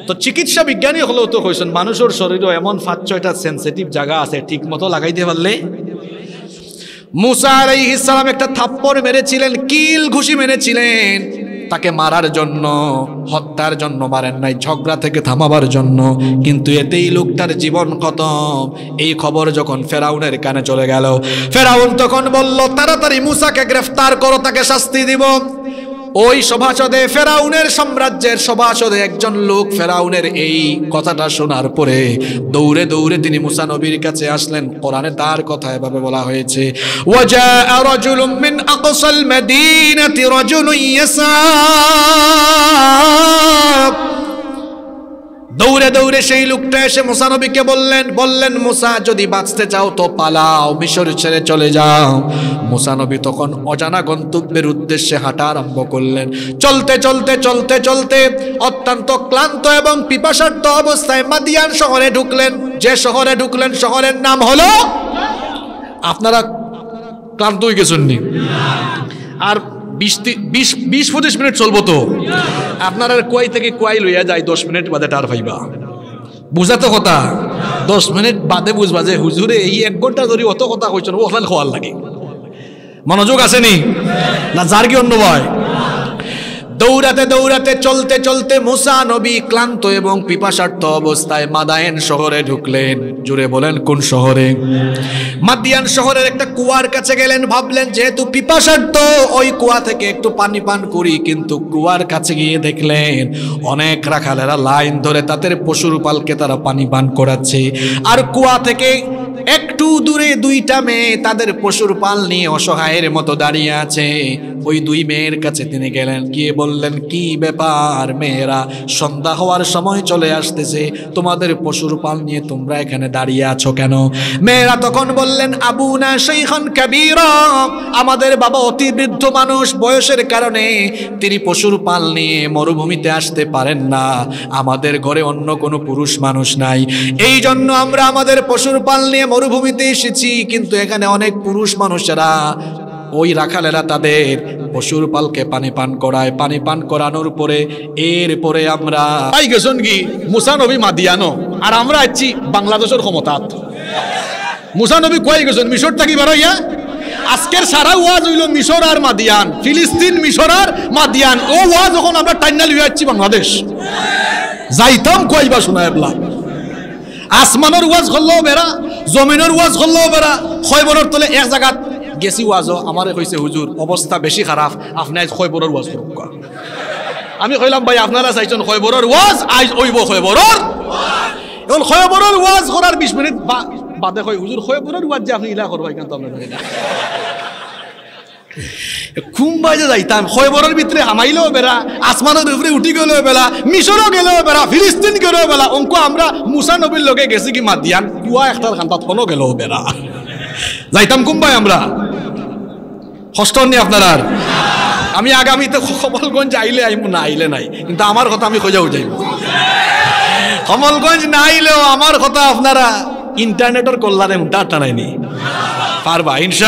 তো চিকিৎসা বিজ্ঞানী হলেও তো কইছেন মানুষের শরীরে এমন 5-6টা সেনসিটিভ জায়গা আছে, ঠিক মতো লাগাইতে পারলে। মুসা আলাইহিস সালাম একটা থাপ্পড় মেরেছিলেন, কিল ঘুষি মেরেছিলেন, তাকে মারার জন্য, হত্যার জন্য মারেন নাই, ঝগড়া থেকে থামাবার জন্য। কিন্তু এতেই লোকটার জীবন খতম। এই খবর যখন ফেরাউনের কানে চলে গেল, ফেরাউন তখন বলল, তাড়াতাড়ি মুসাকে গ্রেফতার করো, তাকে শাস্তি দিব। ওই সভাসদে, ফেরাউনের সাম্রাজ্যের সভাসদে একজন লোক ফেরাউনের এই কথাটা শোনার পরে দৌড়ে দৌড়ে তিনি মুসা নবীর কাছে আসলেন। কোরআনে তার কথা এভাবে বলা হয়েছে, ওয়াজাআ রাজুলুম মিন আকসাল মাদিনাতি রাজুলুন ইয়াসা। দৌড়ে দৌড়ে সেই লোকটা এসে মুসা নবীকে বললেন মুসা, যদি বাঁচতে চাও তো পালাও, মিশর ছেড়ে চলে যাও। মুসা নবী তখন অজানা গন্তব্যের উদ্দেশ্যে হাঁটা আরম্ভ করলেন। চলতে চলতে চলতে চলতে অত্যন্ত ক্লান্ত এবং পিপাসার্ত অবস্থায় মাদিয়ান শহরে ঢুকলেন। যে শহরে ঢুকলেন, শহরের নাম হলো, আপনারা ক্লান্ত হয়ে গেছেন নি? আর 20-25 মিনিট চলবো তো, আপনার কই থেকে কই লইয়া যায় 10 মিনিট বাদে টার পাইবা, বুঝা তো কথা। 10 মিনিট বাদে বুঝবা যে হুজুরে এই 1 ঘন্টা ধরে অত কথা কইছেন, ওখানে খোয়ার লাগে। মনোযোগ আসেনি না? যার কি অন্য ভয়? দৌড়াতে দৌড়াতে চলতে চলতে মুসা নবী ক্লান্ত এবং পিপাসার্ত অবস্থায় মাদায়েন শহরে ঢুকলেন। জুড়ে বলেন কোন শহরে? মাদিয়ান শহরের একটা কুয়ার কাছে গেলেন। ভাবলেন যেহেতু পিপাসার্ত, ওই কুয়া থেকে একটু পানি পান করি। কিন্তু কুয়ার কাছে গিয়ে দেখলেন অনেক রাখালেরা লাইন ধরে তাদের পশুর পালকে তারা পানি পান করাচ্ছে। আর কুয়া থেকে একটু দূরে 2টা মেয়ে তাদের পশুর পাল নিয়ে অসহায়ের মতো দাঁড়িয়ে আছে। ওই 2 মেয়ের কাছে তিনি গেলেন, গিয়ে বললেন, কি ব্যাপার মেয়েরা, সন্ধ্যা হওয়ার সময় চলে আসতেছে, তোমাদের পশুর পাল নিয়ে তোমরা এখানে দাঁড়িয়ে আছো কেন? মেয়েরা তখন বললেন, আবুনা শাইখান কাবীরা, আমাদের বাবা অতি বৃদ্ধ মানুষ, বয়সের কারণে তিনি পশুর পাল নিয়ে মরুভূমিতে আসতে পারেন না। আমাদের ঘরে অন্য কোনো পুরুষ মানুষ নাই, এই জন্য আমরা আমাদের পশুর পাল নিয়ে মরুভূমিতে এসেছি। কিন্তু এখানে অনেক পুরুষ মানুষেরা, ওই রাখালেরা তাদের পশুর পালকে পানি পান করায়। পানি পান করানোর পরে এরপরে আমরা পাই গেছেন কি মুসা নবী মাদিয়ানো, আর আমরা আছি বাংলাদেশের ক্ষমতাত। মুসা নবী কই গেছেন? মিশর থাকি বারইয়া। আজকের সারা ওয়াজ হইল মিশর আর মাদিয়ান, ফিলিস্তিন, মিশর আর মাদিয়ান। ও ওয়াজ যখন আমরা টাইনাল হয়ে যাচ্ছি বাংলাদেশ, যাইতাম কইবা শোনায় বলা। আসমানের ওয়াজ করলেও বেড়া, জমিনের ওয়াজ করলেও বেড়া। খয়বরের তলে এক জায়গাত গেছি ওয়াজও, আমারে কইছে হুজুর অবস্থা বেশি খারাপ, আপনি আজ খয়বরের ওয়াজ করুক। আমি কইলাম ভাই আপনারা চাইছেন খয়বরের ওয়াজ, আজ ওইব খয়বরের। এখন খয়বরের ওয়াজ করার 20 মিনিট বাদে কই হুজুর খয়বরের ওয়াজ যে আপনি ইলা করবাই কেন? আপনারা খুমবাইজে যাইতাম, খয়বরের ভিতরে হামাইলেও বেড়া, আসমানের উপরে উঠি গেলেও বেড়া, মিশরও গেলেও বেড়া, ফিলিস্তিন গেলেও বেড়া। অঙ্ক আমরা মুসা নবীর লগে গেছি কি মাদিয়ান, কুয়া একটার খান্তাত কোনো গেলেও বেড়া, যাইতাম কুম্বাই আমরা। কষ্ট নি আপনারা? আমি আগামীতে কমলগঞ্জ আইলে আইব, না আইলে নাই, কিন্তু আমার কথা আমি খোঁজাও যাইব। কমলগঞ্জ না আইলেও আমার কথা আপনারা ইন্টারনেটের কল্যাণে টানাইনি পারবা ইনশা।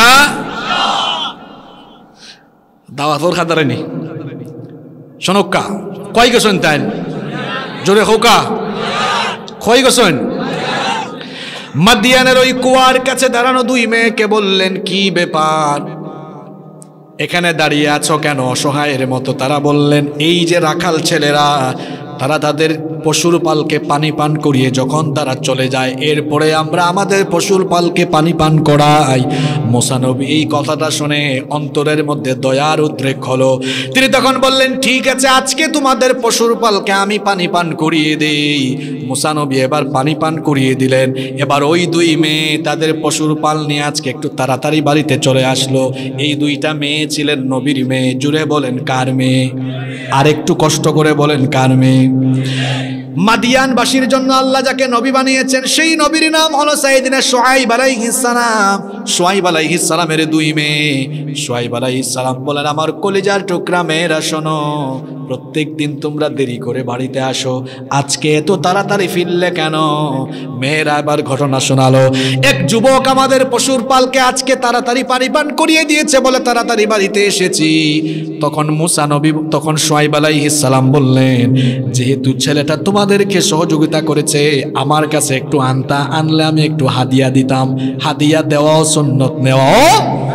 দাওয়াতর খাতারেনি শোনক্কা কয় গেছেন তাই জোরে হোকা কয় গেছেন? মাদিয়ানের ওই কুয়ার কাছে দাঁড়ানো 2 মেয়েকে বললেন, কি ব্যাপার, এখানে দাঁড়িয়ে আছো কেন অসহায়ের মতো? তারা বললেন, এই যে রাখাল ছেলেরা, তারা তাদের পশুর পালকে পানি পান করিয়ে যখন তারা চলে যায়, এরপরে আমরা আমাদের পশুর পালকে পানি পান করাই। মুসা নবী এই কথাটা শুনে অন্তরের মধ্যে দয়ার উদ্রেক হলো। তিনি তখন বললেন, ঠিক আছে, আজকে তোমাদের পশুর পালকে আমি পানি পান করিয়ে দেই। মুসা নবী এবার পানি পান করিয়ে দিলেন। এবার ওই 2 মেয়ে তাদের পশুর পাল নিয়ে আজকে একটু তাড়াতাড়ি বাড়িতে চলে আসলো। এই 2টা মেয়ে ছিলেন নবীর মেয়ে। জুড়ে বলেন কার মেয়ে? আর একটু কষ্ট করে বলেন কার মেয়ে? মাদিয়ানবাসীর জন্য আল্লাহ যাকে নবী বানিয়েছেন সেই নবীর নাম হলো সাইয়েদিনা শুআইব আলাইহিস সালাম। শুআয়ব আলাইহিস সালামের দুই মেয়ে। শুআয়ব আলাইহিস সালাম বলেন, আমার কলিজার টুকরা মেয়েরা শোনো, প্রত্যেক দিন তোমরা দেরি করে বাড়িতে আসো, আজকে এত তাড়াতাড়ি ফিরলে কেন? মেয়েরা এবার ঘটনা শোনালো, এক যুবক আমাদের পশুর পালকে আজকে তাড়াতাড়ি পানি পান করিয়ে দিয়েছে বলে তাড়াতাড়ি বাড়িতে এসেছি। তখন শুআয়ব আলাইহিস সালাম বললেন, যেহেতু ছেলেটা তোমাদেরকে সহযোগিতা করেছে, আমার কাছে একটু আনলে আমি একটু হাদিয়া দিতাম। হাদিয়া দেওয়াও সুন্নত, নেওয়াও।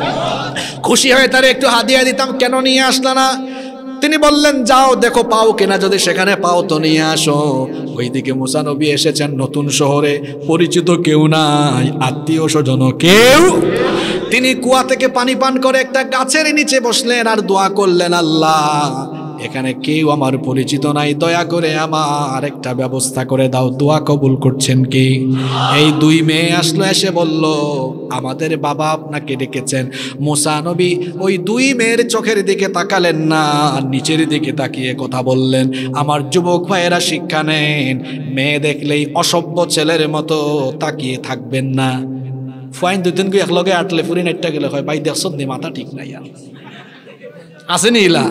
খুশি হয়ে তারে একটু হাদিয়া দিতাম, কেন নিয়ে আসলা না? তিনি বললেন, যাও দেখো পাও কিনা, যদি সেখানে পাও তো নিয়ে আসো। ওইদিকে মুসা নবী এসেছেন নতুন শহরে, পরিচিত কেউ নাই, আত্মীয় স্বজন কেউ। তিনি কুয়া থেকে পানি পান করে একটা গাছের নিচে বসলেন আর দোয়া করলেন, আল্লাহ এখানে কেউ আমার পরিচিত নাই, দয়া করে আমার একটা ব্যবস্থা করে দাও। দোয়া কবুল করছেন কি? এই দুই মেয়ে আসলো, এসে বলল, আমাদের বাবা আপনাকে ডেকেছেন। মুসা নবী ওই দুই মেয়ের চোখের দিকে তাকালেন না, নিচের দিকে তাকিয়ে কথা বললেন, আমার যুবক ভাইয়েরা শিক্ষা নেন, মেয়ে দেখলেই অসভ্য ছেলের মতো তাকিয়ে থাকবেন না। ফাইন দুই তিন একলগে আটলে ফুরি নাইটটা গেলে হয়, ভাই দেখছ নি মাথা ঠিক নাই আর আসেনি ইলা।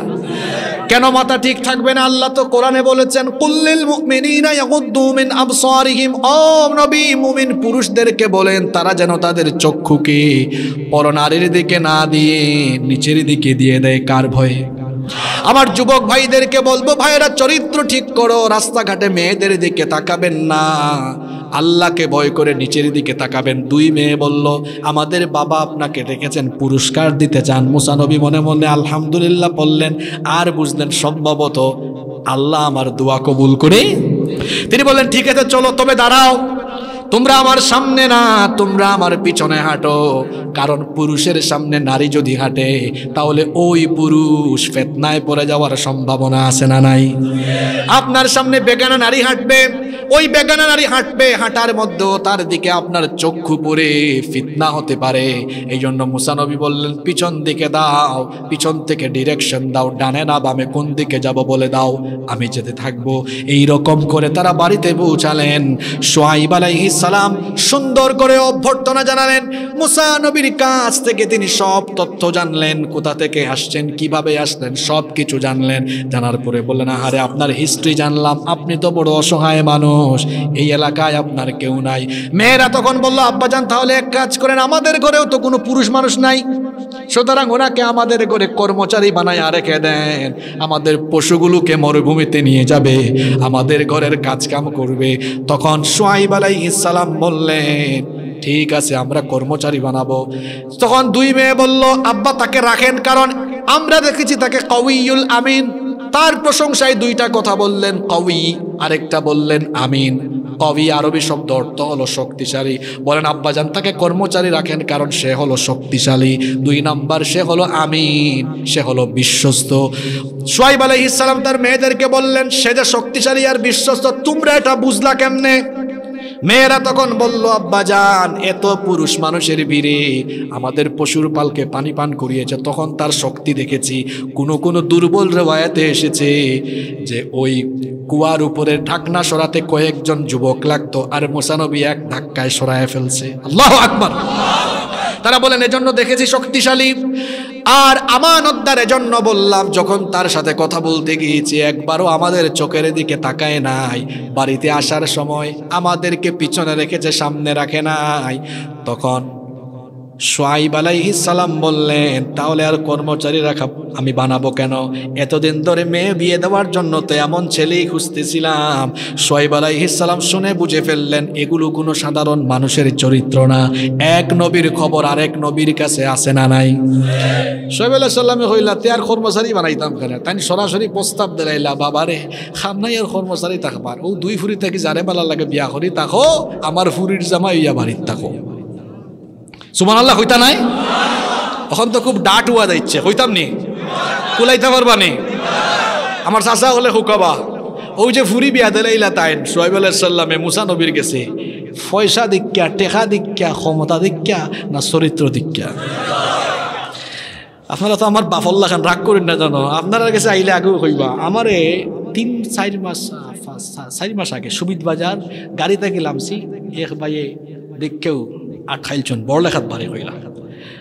কেন মাথা ঠিক থাকবে না? আল্লাহ তো কোরআনে বলেছেন, কুল্লিল মুমিনিনা ইয়াগুদ্দু মিন আবসারিহিম। ও নবী, মুমিন পুরুষদেরকে বলেন তারা যেন তাদের চক্ষুকে পরনারীর দিকে না দিয়ে নিচের দিকে দিয়ে দেয়। কার ভয়ে? আমার যুবক ভাইদেরকে বলবো, ভাইয়েরা চরিত্র ঠিক করো, রাস্তাঘাটে মেয়েদের দিকে তাকাবেন না, আল্লাহকে ভয় করে নিচের দিকে তাকাবেন। দুই মেয়ে বলল, আমাদের বাবা আপনাকে ডেকেছেন, পুরস্কার দিতে চান। মুসা নবী মনে মনে আলহামদুলিল্লাহ বললেন, আর বুঝলেন সম্ভবত আল্লাহ আমার দোয়া কবুল করে। তিনি বললেন, ঠিক আছে চলো, তবে দাঁড়াও, তোমরা আমার সামনে না, তোমরা আমার পিছনে হাঁটো। কারণ পুরুষের সামনে নারী যদি হাঁটে, তাহলে ওই পুরুষ ফিতনায় পড়ে যাওয়ার সম্ভাবনা আছে না নাই? আপনার সামনে বেগানা নারী হাঁটবে, ওই বেগানা নারী হাঁটবে, হাঁটার মধ্যেও তার দিকে আপনার চক্ষু পড়ে ফিতনা হতে পারে। এই জন্য মুসা নবী বললেন, পিছন দিকে দাও, পিছন থেকে ডিরেকশন দাও, ডানে না বামে কোন দিকে যাব বলে দাও, আমি যেতে থাকবো। এই রকম করে তারা বাড়িতে পৌঁছালেন। শুআয়ব আলাইহিস সালাম সুন্দর করে অভ্যর্থনা জানালেন। মুসা নবীর কাছ থেকে তিনি সব তথ্য জানলেন, কোথা থেকে আসছেন, কিভাবে আসলেন, সব কিছু জানলেন। জানার পরে বললেন, আরে আপনার হিস্ট্রি জানলাম, আপনি তো বড় অসহায় মানুষ, এই এলাকায় আপনার কেউ নাই। মেয়েরা তখন বলল, আব্বাজান তাহলে এক কাজ করেন, আমাদের ঘরেও তো কোনো পুরুষ মানুষ নাই, সুতরাং ওনাকে আমাদের ঘরে কর্মচারী বানায় রেখে দেন, আমাদের পশুগুলোকে মরুভূমিতে নিয়ে যাবে, আমাদের ঘরের কাজ কাম করবে। তখন শুআয়ব আলাইহিস সালাম বললেন, ঠিক আছে আমরা কর্মচারী বানাবো। তখন দুই মেয়ে বলল, আব্বা তাকে রাখেন, কারণ আমরা দেখেছি তাকে কওয়িউল আমিন। তার প্রশংসায় দুইটা কথা বললেন, কওয়ি, আরেকটা বললেন আমিন। কওয়ি আরবি শব্দ অর্থ হলো শক্তিশালী। বলেন আব্বাজান তাকে কর্মচারী রাখেন কারণ সে হলো শক্তিশালী, দুই নাম্বার সে হলো আমিন, সে হলো বিশ্বস্ত। শুআয়ব আলাইহিস সালাম তার মেয়েদেরকে বললেন, সে যে শক্তিশালী আর বিশ্বস্ত, তোমরা এটা বুঝলা কেমনে? মেয়েরা তখন বলল, আব্বাজান এত পুরুষ মানুষের ভিড়ে আমাদের পশুর পালকে পানি পান করিয়েছে, তখন তার শক্তি দেখেছি। কোন দুর্বল রিওয়ায়াতে এসেছে যে ওই কুয়ার উপরে ঢাকনা সরাতে কয়েকজন যুবক লাগতো, আর মুসা নবী এক ধাক্কায় সরায় ফেলছে। আল্লাহু আকবার। তারা বলেন এজন্য দেখেছি শক্তিশালী। আর আমানতদার এজন্য বললাম, যখন তার সাথে কথা বলতে গিয়েছি একবারও আমাদের চোখের দিকে তাকায় নাই, বাড়িতে আসার সময় আমাদেরকে পিছনে রেখেছে, সামনে রাখে নাই। তখন শুআয়ব আলাইহিস সালাম বললেন, তাহলে আর কর্মচারী রাখা আমি বানাবো কেন? এতদিন ধরে মেয়ে বিয়ে দেওয়ার জন্য তো এমন ছেলেই খুঁজতেছিলাম। শুআয়ব আলাইহিস সালাম শুনে বুঝে ফেললেন এগুলো কোনো সাধারণ মানুষের চরিত্র না, এক নবীর খবর আরেক নবীর কাছে আসে না নাই? শুআয়ব আলাইহিস সালামে হইলা তে আর কর্মচারী বানাইতাম কেন? তাই সরাসরি প্রস্তাব দিলাইলা, বাবারে খামনাই আর কর্মচারী থাকবার, ও দুই ফুরি থাকি যারে বালা লাগে বিয়া করি থাকো, আমার ফুরির জামাই ইয়া বাড়ির থাকো। সুবহানাল্লাহ হইতা নাই? তখন তো খুব ডাট হওয়া যাচ্ছে, হইতাম নি? কুলাইতে পারবা নি? আমার চাচা হলে হুকাবা, ওই যে ফুরি বিয়া দিলাইলা তাই শুআয়ব আলাইহিস সালামে মুসা নবীর গেছে, পয়সা দীক্ষা, টেকা দীক্ষা, ক্ষমতা দীক্ষা না চরিত্র দীক্ষা? আপনারা তো আমার বাফল্লা খান রাগ করেন না জানো, আপনারা কাছে আইলে আগেও হইবা। আমারে 3-4 মাস আগে সুবিদ বাজার গাড়িতে গেলামছি, এক ভাইয়ে দেখেও 28 জন বড় লেখাত বাড়ি হইলা।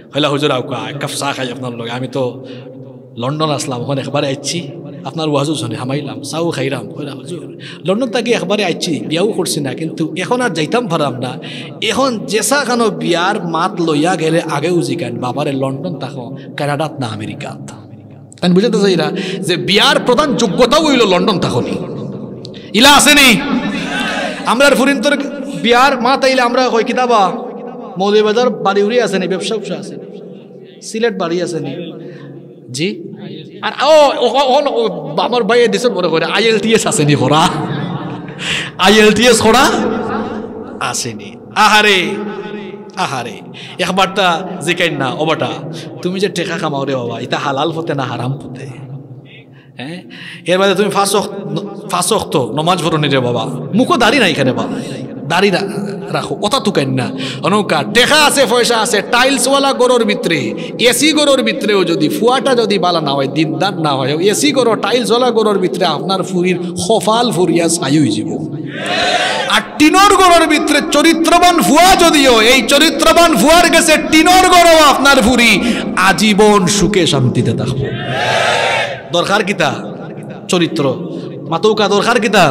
হইলা হুজুর আউকা এক কাপ চা খাই আপনার লগে, আমি তো লন্ডন আসলাম, ওখানে একবারে আইছি আপনার ওয়াজও শুনে হামাইলাম, চাও খাইলাম। কইলা হুজুর লন্ডন থেকে একবারে আইছি, বিয়াও করছি না, কিন্তু এখন আর যাইতাম পারাম না। এখন যেসা খানো বিয়ার মাত লইয়া গেলে আগেও জিকান বাবারে লন্ডন থাকো কানাডাত না আমেরিকাত। আমি বুঝাতে চাই না যে বিয়ার প্রধান যোগ্যতাও হইল লন্ডন থাকনি। ইলা আসেনি আমরা ফুরিন্তর বিয়ার মা তাইলে আমরা কই কিতাবা মৌলভীবাজার বাড়ি উড়ি আসেনি, ব্যবসা ব্যবসা আছে, সিলেট বাড়ি আসেনি জি। আর আমার ভাই দেশে মনে করে IELTS আসেনি খরা, IELTS খরা আসেনি। আহারে আহারে একবারটা জিকাই না ও বাটা তুমি যে টেকা কামাও রে বাবা, এটা হালাল পথে না হারাম পথে? হ্যাঁ, এর বাদে তুমি ফাঁস তো নমাজ ভরণি রে বাবা, মুখও দাড়ি নাই এখানে বাবা, দাড়ি রাখো কথা তুকাইন না। অনুকা টেকা আছে পয়সা আছে, টাইলসওয়ালা গরুর ভিতরে এসি গরুর ভিতরেও যদি ফুয়াটা যদি বালা না হয়, দিনদার না হয়, এসি গরু টাইলসওয়ালা গরুর ভিতরে আপনার ফুরির খফাল ফুরিয়া ছাই হয়ে যাব। আর টিনর গরুর ভিতরে চরিত্রবান ফুয়া যদিও, এই চরিত্রবান ফুয়ার কাছে টিনর গরু আপনার ফুরি আজীবন সুখে শান্তিতে থাকবো। দরকার কিতা চরিত্র মাতৌকা, দরকার কিতা?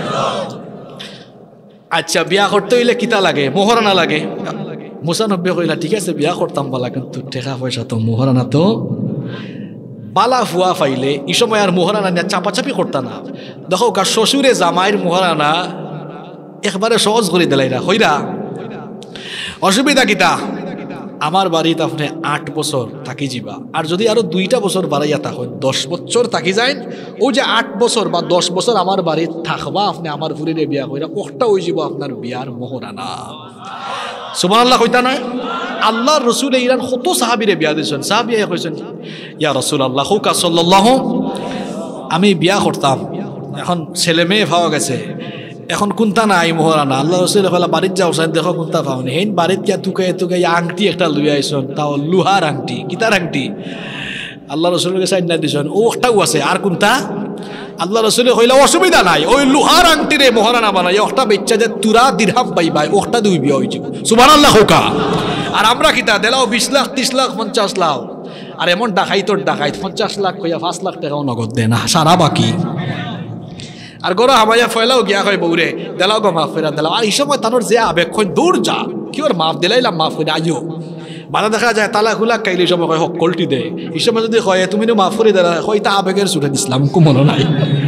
আচ্ছা বিয়া করতে হইলে কিতা লাগে? মোহরানা লাগে। মুসানব্বে কইলা ঠিক আছে বিয়া করতাম বালা, কিন্তু টেকা পয়সা তো মোহরানা তো বালা ফুয়া ফাইলে এই সময় আর মোহরানা নিয়ে চাপাচাপি করতাম না। দেখো কার শ্বশুরে জামাইয়ের মোহরানা একবারে সহজ করে দিলাইরা হইরা। অসুবিধা কিতা? আমার বাড়িতে আপনি 8 বছর থাকি যাবা, আর যদি আরো 2টা বছর বাড়াইয়া থাকেন 10 বছর থাকি যায়। ও যে 8 বছর বা 10 বছর আমার বাড়িতে থাকবা আপনি আমার ফুরিরে বিয়া কইরা, ওটা হয়ে যাব আপনার বিয়ার মোহরানা। সুবহানাল্লাহ কইতা নয়? আল্লাহর রাসূল ইরান কত সাহাবীরে বিয়া দিয়েছেন। সাহাবীয়ে কইছেন ইয়া রাসূলুল্লাহ হুকা সাল্লাল্লাহু, আমি বিয়া করতাম, এখন ছেলে মেয়ে পাওয়া গেছে, এখন কোনটা নাই মোহরানা। আল্লাহ রসুল ফেলা বাড়ির যাও সাহেব দেখো কোনটা পাওনি। হেন বাড়িত গিয়া তুকাই আংটি একটা লুই আইসন, তাও লোহার আংটি, কিতার আংটি? আল্লাহ রসুলকে সাইড না দিছেন, ও একটাও আছে। আর কোনটা? আল্লাহ রসুলে কইলা অসুবিধা নাই, ওই লোহার আংটিরে মোহরানা বানাই ওটা বেচ্চা যে তুরা দিরহাম পাইবাই, ওটা দুই বিয়া হয়ে যাব। সুবহানাল্লাহ হোকা। আর আমরা কিতা দেলাও 20 লাখ 30 লাখ 50 লাখ, আর এমন ডাকাই তোর ডাকাই 50 লাখ কইয়া 5 লাখ টাকাও নগদ দেয় না, সারা বাকি। আর গরো হামাইয়া ফয়লাও গিয়া কয় বউরে দেলাও গো মাফ ফেরা দেলাও। আর এই সময় তানোর যে আবেগ দূর যা কি ওর মাফ দিলাইলাম, মাফ করে আইও বাধা দেখা যায় তালা খুলা কাইলে সময় কয় হকলটি দে। এই সময় যদি কয় তুমি মাফ করে দেলা হয় তা আবেগের ছুটে দিছিলাম মনে নাই।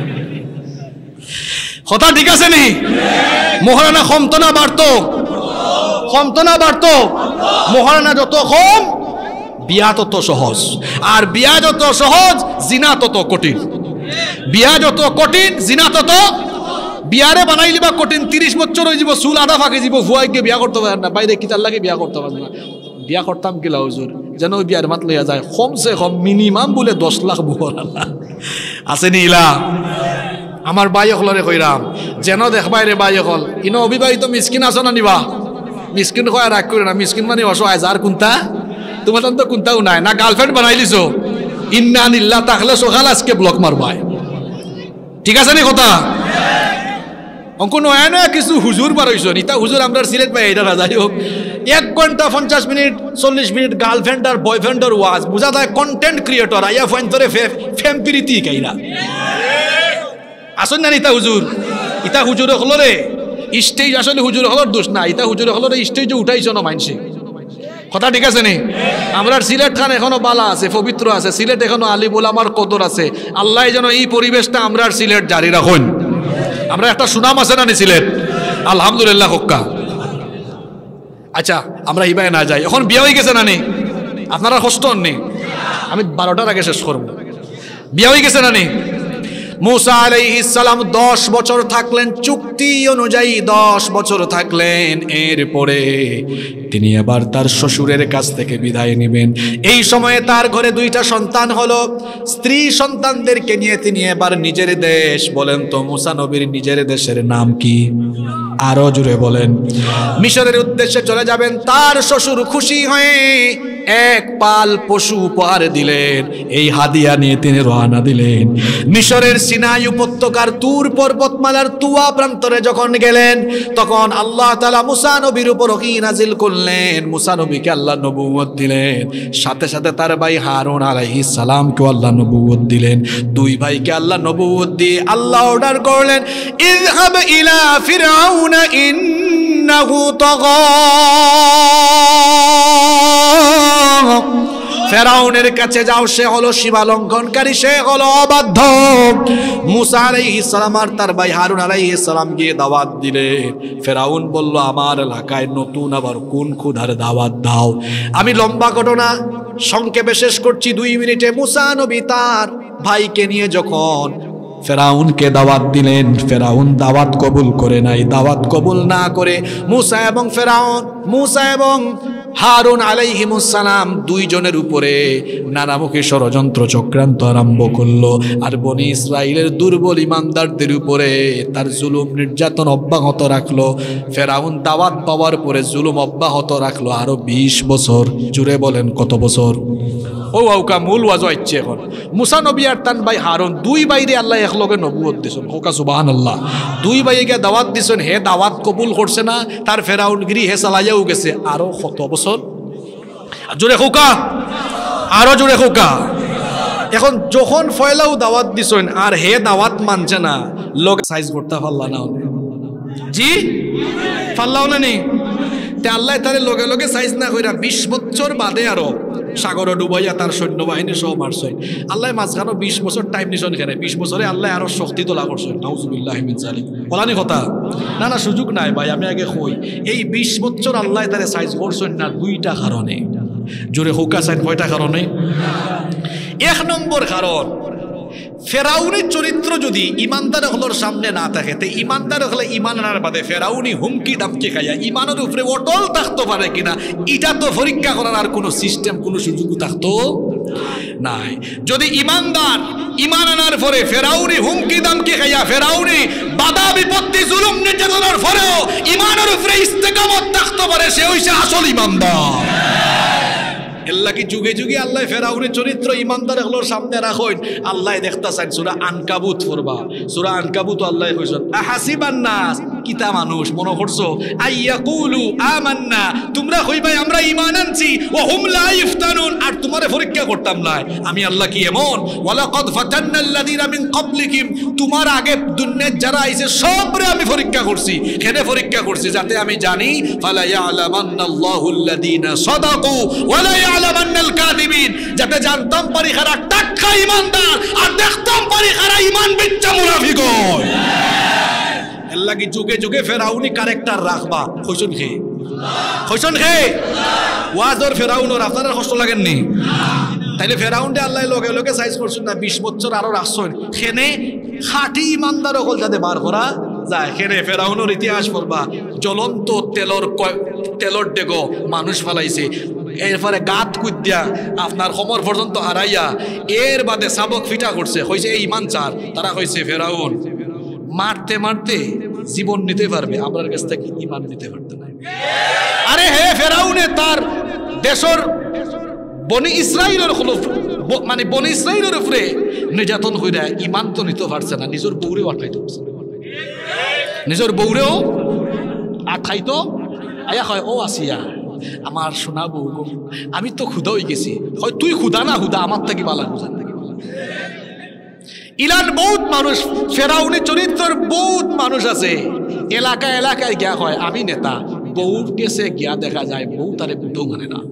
কথা ঠিক আছে নি? মোহরানা কমতো না বাড়তো? কমতো না বাড়তো? মোহরানা যত কম বিয়া তত সহজ, আর বিয়া যত সহজ জিনা তত কঠিন। বিয়া যত কঠিন জিনা তত। বিয়ারে বানাইলি বা কঠিন 30 বছর হয়ে যাব, চুল আধা ফাঁকি যাব, ভুয়াইকে বিয়া করতে পারেন না, বাইরে কি তার লাগে বিয়া করতে পারেন না। বিয়া করতাম কিলা হুজুর যেন ওই বিয়ার মাত লইয়া যায় কমসে কম মিনিমাম বলে 10 লাখ মোহরানা আছে নিলা। আমার বাই হলরে কইরাম যেন দেখবাই রে বাই হল ইনো অবিবাহিত মিসকিন আছো না নিবা? মিসকিন কয় রাগ করে না, মিসকিন মানে অসহায়। যার কোনটা তোমার তো কোনটাও নাই, না গার্লফ্রেন্ড বানাই লিছো ইন্না নিল্লাহ তাহলে সকাল আজকে ব্লক মারবাই। ঠিক আছে নি কথা? অঙ্ক নয় নয় কিছু হুজুর বার হইছ ইতা হুজুর আমরা সিলেট পাই এটা যাই হোক 1 ঘন্টা 50 মিনিট 40 মিনিট গার্লফ্রেন্ড আর বয়ফ্রেন্ডের ওয়াজ বুঝা যায় কন্টেন্ট ক্রিয়েটর আইয়া ফোন ধরে ফেম প্রীতি কাইরা আসুন না ইতা হুজুর। ইতা হুজুর হলরে স্টেজ আসলে হুজুর হলর দোষ না, ইতা হুজুর হলরে স্টেজে উঠাইছ না মানসি। কথা ঠিক আছে নি? আমরা সিলেট খান এখনো বালা আছে, পবিত্র আছে, সিলেট এখনো আলিম ওলামার কদর আছে। আল্লাহ যেন এই পরিবেশটা আমরা সিলেট জারি রাখুন। আমরা একটা সুনাম আছে না নি সিলেট, আলহামদুলিল্লাহ হক্কা। আচ্ছা আমরা ইবাই না যাই, এখন বিয়া হয়ে গেছে না নি? আপনারা কষ্ট হননি? আমি 12টার আগে শেষ করব। বিয়া হয়ে গেছে না নি? মুসা আলাইহিস সালাম 10 বছর থাকলেন, চুক্তি অনুযায়ী 10 বছর থাকলেন। এরপরে তিনি আবার তার শ্বশুরের কাছ থেকে বিদায় নেবেন। এই সময়ে তার ঘরে 2টা সন্তান হলো। স্ত্রী সন্তানদেরকে নিয়ে তিনি এবার নিজের দেশ, বলেন তো মুসা নবীর নিজের দেশের নাম কি? আরো জুড়ে বলেন। মিশরের উদ্দেশ্যে চলে যাবেন। তার শ্বশুর খুশি হয়ে এক পাল পশু উপহার দিলেন। এই হাদিয়া নিয়ে তিনি রওনা দিলেন। মিশরের সিনাই উপত্যকার তুর পর্বতমালার তুয়া প্রান্তরে যখন গেলেন, তখন আল্লাহ তাআলা মুসা নবীর উপর ওহী নাজিল করলেন। মুসা নবীকে আল্লাহ নবুয়ত দিলেন, সাথে সাথে তার ভাই হারুন আলাইহিস সালামকে আল্লাহ নবুয়ত দিলেন। দুই ভাইকে আল্লাহ নবুয়ত দিয়ে আল্লাহ অর্ডার করলেন, ইযহাব ইলা ফিরআউন ইন্নাহু তাগা। ফেরাউনের কাছে যাও, সে হলো সীমা লঙ্ঘনকারী, সে হলো অবাধ্য। মুসা আলাইহিস সালাম আর তার ভাই হারুন আলাইহিস সালাম গিয়ে দাওয়াত দিলেন। ফেরাউন বলল, আমার এলাকায় নতুন আবার কোন ক্ষুধার দাওয়াত দাও? আমি লম্বা ঘটনা সংক্ষেপে শেষ করছি 2 মিনিটে। মুসা নবী তার ভাইকে নিয়ে যখন ফেরাউনকে দাওয়াত দিলেন, ফেরাউন দাওয়াত কবুল করে নাই। দাওয়াত কবুল না করে মুসা এবং হারুন আলাইহিমুস সালাম দুইজনের উপরে নানামুখী ষড়যন্ত্র চক্রান্ত আরম্ভ করলো। আর বনি ইসরাইলের দুর্বল ইমানদারদের উপরে তার জুলুম নির্যাতন অব্যাহত রাখলো। ফেরাউন দাওয়াত পাওয়ার পরে জুলুম অব্যাহত রাখলো আরো 20 বছর। জুড়ে বলেন কত বছর? ও আউকা মূল ওয়াজ হচ্ছে এখন মুসা নবী আর তান ভাই হারুন দুই ভাইরে আল্লাহ একলগে নবুয়ত দিছেন। ওকা সুবহানাল্লাহ। দুই ভাইকে দাওয়াত দিছেন, হে দাওয়াত কবুল করছে না, তার ফেরাউনগিরি হে চালাইয়াও গেছে আরো কত বছর। জোরে খোকা, আরো জোরে খোকা। এখন যখন ফয়লাও দাওয়াত দিছেন আর হে দাওয়াত মানছে না, লোক সাইজ করতে পারলা না। জি পারলাও না নি? তে আল্লাহ তারে লগে লগে সাইজ না কইরা 20 বছর বাদে আরো সাগরে ডুবাইয়া তার সৈন্যবাহিনী সহ মারছেন। আল্লাহ মাঝখানে 20 বছর টাইম নিছেন। কেন 20 বছরে আল্লাহ আরো শক্তি তোলা করছেন। নাউজুবিল্লাহি মিন যালিক। বলানি কথা না, না সুযোগ নাই ভাই, আমি আগে কই এই 20 বছর আল্লাহ তারে সাইজ করছেন না 2টা কারণে। জোরে হুকা সাইন কয়টা কারণে? 1 নম্বর কারণ, ফেরাউনের চরিত্র যদি ইমানদার হলোর সামনে না থাকে, তে ইমানদার হলে ইমান আনার বাদে ফেরাউনি হুমকি দামকে খাইয়া ইমানের উপরে অটল থাকতে পারে কিনা, এটা তো পরীক্ষা করার আর কোনো সিস্টেম, কোনো সুযোগ থাকতো নাই। যদি ইমানদার ইমান আনার পরে ফেরাউনি হুমকি দামকে খাইয়া, ফেরাউনি বাধা বিপত্তি জুলুম নির্যাতনের পরেও ইমানের উপরে ইস্তেকামত থাকতে পারে, সে হইছে আসল ইমানদার। আল্লাহ কি যুগে যুগে আল্লাহ ফেরাউনের চরিত্র ইমানদার হলোর সামনে রাখেন। আল্লাহ দেখতাছেন সূরা আনকাবুত পড়বা। সূরা আনকাবুত আল্লাহ কইছেন, আহাসিবান নাস, কিতা মানুষ মনে করছো, আইয়াকুলু আমান্না, তোমরা কইবাই আমরা ঈমান আনছি, ওয়া হুম লা ইফতানুন, আর তোমারে পরীক্ষা করতাম না। আমি আল্লাহ কি এমন? ওয়ালাকাদ ফাতান্নাল্লাযিনা মিন ক্বাবলিকুম, তোমার আগে দুনিয়ায় যারা আইছে সবরে আমি পরীক্ষা করছি। কেন পরীক্ষা করছি? যাতে আমি জানি ফালা ইয়ালামান্নাল্লাহুল্লাযিনা সাদাকু ওয়া লা ইয়ালামান্নাল কাযিবিন, যাতে জানতাম পারি খারা টাক্কা ঈমানদার আর দেখতাম পারি খারা ঈমান বিচ্চা মুনাফিক হয়। আল্লাহ কি যুগে যুগে ফেরাউনি ক্যারেক্টার রাখবা। কইছন কে? কইছন কে? ওয়াজর ফেরাউনর আপনারা কষ্ট লাগেননি? তাইলে ফেরাউনডে আল্লাহ লগে লগে সাইজ করছেন না 20 বছর আরো রাখছেন। খেনে খাঁটি ইমানদার হল যাতে বার করা যায়। খেনে ফেরাউনের ইতিহাস পড়বা, জ্বলন্ত তেলর ডেগো মানুষ ফালাইছে, এরপরে গাত কুদ্যা আপনার কোমর পর্যন্ত হারাইয়া এর বাদে সাবক ফিটা করছে। হইছে এই ইমান চার, তারা কইছে ফেরাউন মারতে মারতে জীবন নিতে পারবে, আপনার কাছ থেকে ইমান নিতে পারতে না। আরে হে ফেরাউনে তার দেশের বনি ইসরাইলের মানে বনি ইসরাইলের উপরে নির্যাতন হইরা ইমান তো নিতে পারছে না, নিজের বউরেও আটকাইতে পারছে না। নিজের বউরেও আটকাইতো আয়া হয়, ও আসিয়া আমার সোনা বউ, আমি তো ক্ষুধা হয়ে গেছি। হয় তুই ক্ষুধা না হুদা আমার থেকে বালা ক্ষুধা থেকে বালা। ইলান বহুত মানুষ, ফেরাউনি চরিত্রের বহুত মানুষ আছে এলাকায় এলাকায় গিয়া হয় আমি নেতা, বউর কেসে গিয়া দেখা যায় বউ তারে বুঝতেও মানে না।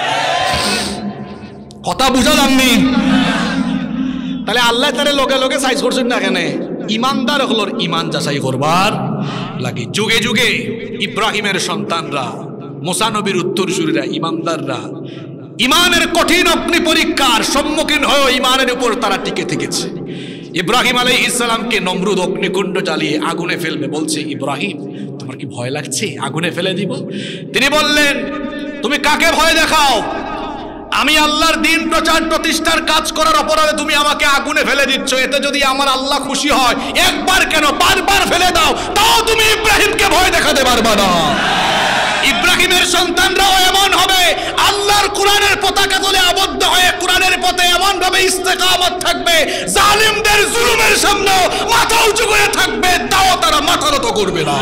কথা বুঝা যাননি? তাহলে আল্লাহ তারে লগে লগে সাইজ করছেন না কেন? ইমানদার হলোর ইমান যাচাই করবার লাগে। যুগে যুগে ইব্রাহিমের সন্তানরা, মুসা নবীর উত্তরসূরিরা, ইমানদাররা ইমানের কঠিন অগ্নি পরীক্ষার সম্মুখীন হয়ে ইমানের উপর তারা টিকে থেকেছে। ইব্রাহিম আলাইহিস সালামকে নমরুদ অগ্নিকুণ্ড জ্বালিয়ে আগুনে ফেলবে, বলছে ইব্রাহিম তোমার কি ভয় লাগছে? আগুনে ফেলে দিব। তিনি বললেন তুমি কাকে ভয় দেখাও? আমি আল্লাহর দিন প্রচার প্রতিষ্ঠার কাজ করার অপরাধে তুমি আমাকে আগুনে ফেলে দিচ্ছ। এতে যদি আমার আল্লাহ খুশি হয়, একবার কেন বারবার ফেলে দাও, তাও তুমি ইব্রাহিমকে ভয় দেখাতে পারবা না। ইব্রাহিম জালিমের সন্তানরাও এমন হবে, আল্লাহর কোরআনের পতাকা তলে আবদ্ধ হয়ে কোরআনের পথে এমন ভাবে ইস্তেকামত থাকবে, জালিমদের জুলুমের সামনে মাথা উঁচু করে থাকবে, তাও তারা মাথা নত করবে না।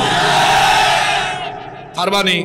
পারবানি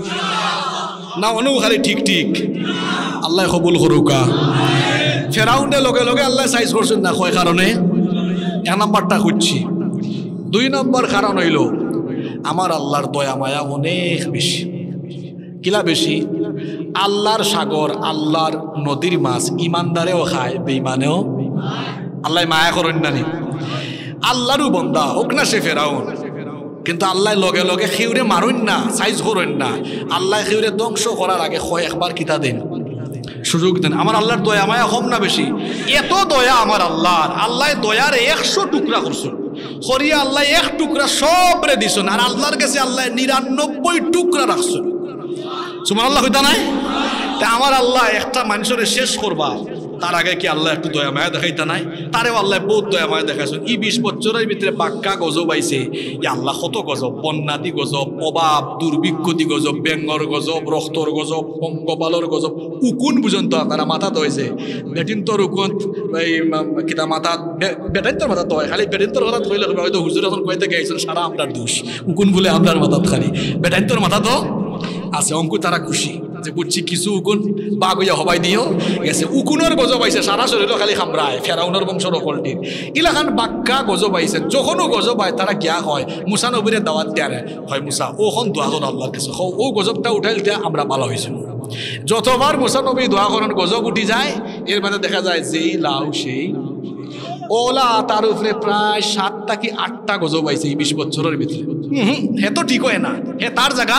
না? অনুখালি ঠিক ঠিক আল্লাহ কবুল করুকা। ফেরাউনের লগে লগে আল্লাহ সাইজ করছেন না কয় কারণে? এক নম্বরটা খুঁজছি। 2 নম্বর কারণ হইল আমার আল্লাহর দয়া মায়া অনেক বেশি। কিলা বেশি? আল্লাহর সাগর, আল্লাহর নদীর মাছ ইমানদারেও খায়, বেঈমানেও। আল্লাহ মায়া করেন না নি? আল্লাহরও বন্দা হোক না সে ফেরাউন, কিন্তু আল্লাহ লগে লগে খেউরে মারুন না, সাইজ করেন না। আল্লাহ খেউরে ধ্বংস করার আগে কয় একবার কিতা দেন, সুযোগ দেন। আমার আল্লাহর দয়া মায়া কম না বেশি? এত দয়া আমার আল্লাহর, আল্লাহ দয়ার 100 টুকরা করছেন, করিয়া আল্লাহ 1 টুকরা সবরে দিছেন, আর আল্লাহর কাছে আল্লাহ 99 টুকরা রাখছেন। সুবহানাল্লাহ হইতা নাই? তা আমার আল্লাহ একটা মানুষের শেষ করবা, তার আগে কি আল্লাহ একটু দয়া মায়া দেখাইতা নাই? তারেও আল্লাহ বহুত দয়া মায়া দেখাইছেন। 20 বছরের ভিতরে বাক্কা গজব আইছে, ই আল্লাহ কত গজব, বন্যাদি গজব, অভাব দুর্ভিক্ষতি গজব, বেঙ্গর গজব, রক্তর গজব, পঙ্গপালর গজব, উকুন পর্যন্ত তারা মাথা দইছে। বেটিন্তর উকুন কিতা মাথা, বেটাইন্তর মাথা তো হয় খালি, বেটিন্তর কথা হইলে হয়তো হুজুর এখন কইতে গেছেন সারা আমরার দোষ, উকুন বলে আমরার মাথাত খালি, বেটাইন্তর মাথা তো আছে। অঙ্কু তারা খুশি যে বুঝছি কিছু উকুন বাঘ হইয়া হবাই দিও গেছে। উকুনের গজব আইছে, সারা শরীর খালি খামরায়, ফেরাউনের বংশর অকলটির ইলাখান বাক্কা গজব আইছে। যখনও গজব হয় তারা গিয়া হয় মুসা নবীরে দাওয়াত দেয়ারে হয়, মুসা ওখন দোয়া করো আল্লাহর কাছে, ও গজবটা উঠাই দিতে আমরা ভালো হয়েছিল। যতবার মুসা নবী দোয়া করেন গজব উঠি যায়, এর মানে দেখা যায় যেই লাউ সেই ওলা। তার উপরে প্রায় 7টা কি 8টা গজব আইছে এই 20 বছরের ভিতরে। হে তো ঠিক হয় না, হে তার জায়গা।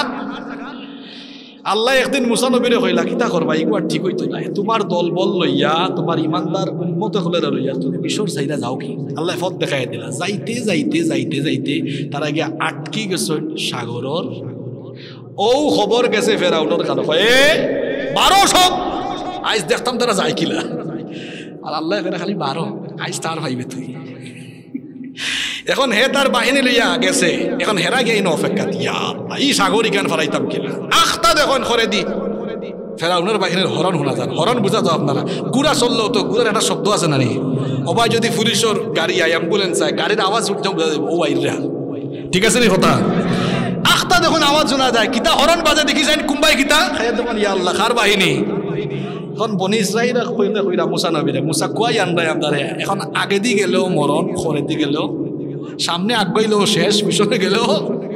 আল্লাহ একদিন মুসা নবীরে কইলা, কিতা করবা এগুলো ঠিক হইতো না, তোমার দল বল লইয়া, তোমার ইমানদার উম্মত হলে লইয়া তুমি মিশর সাইডা যাও কি? আল্লাহ পথ দেখাই দিলা। যাইতে যাইতে যাইতে যাইতে তারা গিয়া আটকি গেছে সাগরর। ও খবর গেছে ফেরাউনের কাছে, 1200 আইজ দেখতাম তারা যায় কিলা। আর আল্লাহ এখানে খালি 12 আইজ তার ভাইবে তুই। এখন হে তার বাহিনী লইয়া গেছে, এখন হেরা গিয়ে অপেক্ষা দিয়া এই সাগর ইগান ফেরাইতাম কিনা। আখতা দেখুন করে দি ফেরাউনের বাহিনীর হরণ শোনা যান। হরণ বুঝা তো আপনারা, গুড়া চললেও তো গুড়ার একটা শব্দ আছে না নি? অবাই যদি পুলিশের গাড়ি আয়, অ্যাম্বুলেন্স আয়, গাড়ির আওয়াজ উঠতে বোঝা যাবে ও আইরা, ঠিক আছে নি কথা? আখতা দেখুন আওয়াজ শোনা যায়, কিতা হরণ বাজে দেখি যাই কুম্বাই কিতা খাইয়া দেখুন ইয়া আল্লাহ কার বাহিনী। এখন বনি ইসরাইলরা কইলে কইরা মুসা নবীরে, মুসা কুয়াই আনরাই আপনারে। এখন আগে দি গেলেও মরণ, খরে দি গেলেও সামনে আগাইলেও শেষ, পিছনে গেলেও।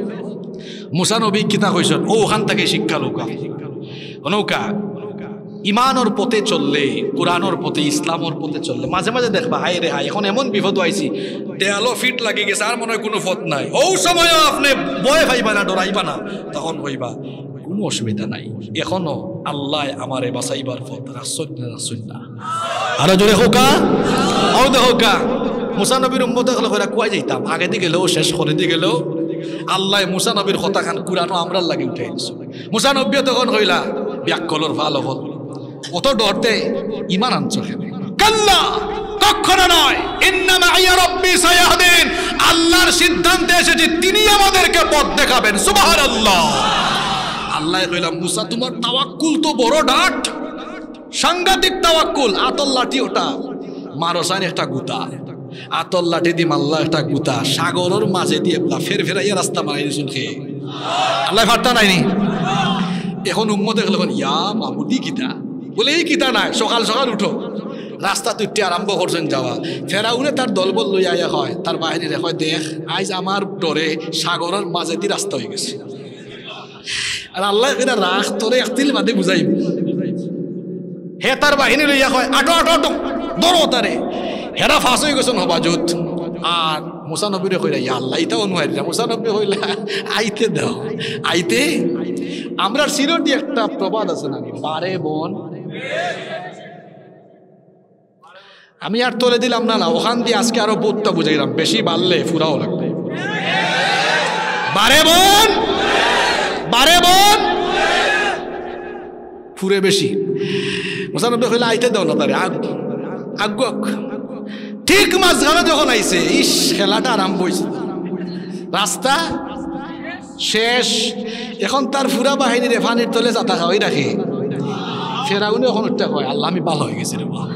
মুসা নবী কিতা কইছেন, ও ওখান থেকে শিক্ষা লোকা নৌকা ইমানর পথে চললে, কোরআনর পথে, ইসলামর পথে চললে মাঝে মাঝে দেখবা হাই রে হাই এখন এমন বিপদ আইছি, দেয়ালো ফিট লাগি গেছে, আর মনে হয় কোনো পথ নাই। ও সময় আপনি ভয় পাইবা না, ডরাইবা না, তখন কইবা কোনো অসুবিধা নাই, এখনো আল্লাহ আমারে বাঁচাইবার পথ রাসূল না। আরো জোরে হোকা ও দে হোকা। মুসা নবীর উম্মত হলে কইরা কুয়াই যাইতাম, আগে দিয়ে গেলেও শেষ করে দিয়ে গেলেও আল্লাহ মুসা নবীর কথা খান কুরআনও আমরার লাগি উঠাই দিছো। মুসা নবী তখন কইলা ব্যাককলর ভালো হল, অত ডরতে ইমান আনছো কেন? কাল্লা, কখনো নয়। ইন্নামা ইয়া রাব্বি সায়াহদিন, আল্লাহর সিদ্ধান্তে এসেছি তিনি আমাদেরকে পথ দেখাবেন। সুবহানাল্লাহ। আল্লাহ কইলা মুসা তোমার তাওয়াক্কুল তো বড় ডাট, সাংঘাতিক তাওয়াক্কুল। আতল লাঠি ওটা মারসান একটা গুতা, আতল লাঠি দি মাল্লা একটা গুতা সাগরের মাঝে দিয়ে ফের ফেরাইয়া রাস্তা মারাই দিয়েছেন খেয়ে। আল্লাহ ফাটতা নাইনি। এখন উম্মতে গেল ইয়া মামুদি কিতা বলে, এই কিতা নাই, সকাল সকাল উঠো, রাস্তা তুইতে আরম্ভ করছেন যাওয়া। ফেরাউনে তার দলবল লইয়া আয়া হয়, তার বাহিনী হয় দেখ আজ আমার ডরে সাগরের মাঝে দিয়ে রাস্তা হয়ে গেছে। আর আল্লাহ এটা রাখ তোরে একদিন বাদে বুঝাই। হে তার বাহিনী লইয়া হয় আটো আটো আটো ধরো তারে, হেরা ফাঁস হয়ে গেছেন হবাজুত। আর মুসা নবীরে কইলা ইয়া আল্লাহ ইটাও নয়, মুসা নবী কইলা আইতে দাও আইতে। আমরা সিরটি একটা প্রবাদ আছে না, বারে বোন। আমি আর তোলে দিলাম না, ওখান দিয়ে আজকে আরো বোধটা বুঝাইলাম, বেশি বাড়লে ফুরাও লাগবে। বারে বোন, বারে বোন ফুরে বেশি। মুসা নবী কইলা আইতে দাও না তারে, আগ ঠিক মাঝখানে যখন আইছে, ইস খেলাটা আরম্ভ হয়েছে। রাস্তা শেষ। এখন তার পুরা বাহিনীর পানির তলে চাতা খাওয়াই রাখে। ফেরাউনে এখন ওটা কয় আল্লাহ আমি ভালো হয়ে গেছি রে বাবা,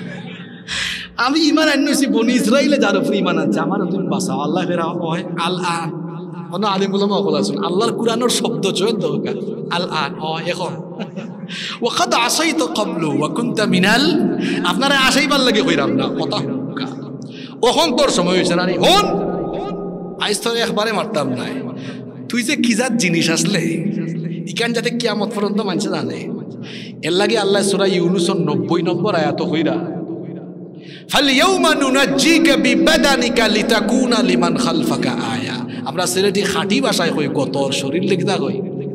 আমি ইমান আনছি বনি ইসরাইলে যার উপর ইমান আনছে আমার তুমি বাঁচাও। আল্লাহ ফেরাও কয় আল আন, অন্য আলিম উলামা সকল আছেন আল্লাহর কুরআনের শব্দ চয়েন দরকার। আল আন এখন ওয়াকাদ আসাইতু ক্বাবলু ওয়া কুনতা মিনাল, আপনারা আসাইবার লাগে কইরাম না কথা হুকা। ওখন তোর সময় হয়েছে না হন আইস তোর একবারে মারতাম নাই। তুই যে কি জাত জিনিস আসলে ইকান যাতে কিয়ামত পর্যন্ত মানুষে জানে, এর লাগে আল্লাহ সূরা ইউনূসের 90 নম্বর আয়াত কইরা ফালইয়াউমা নুনাজ্জিকা বিবাদানিকা লিতাকুনা লিমান খালফাকা আয়া। আমরা ছেলেটি খাঁটি ভাষায় কই গতর শরীর লিখদা কই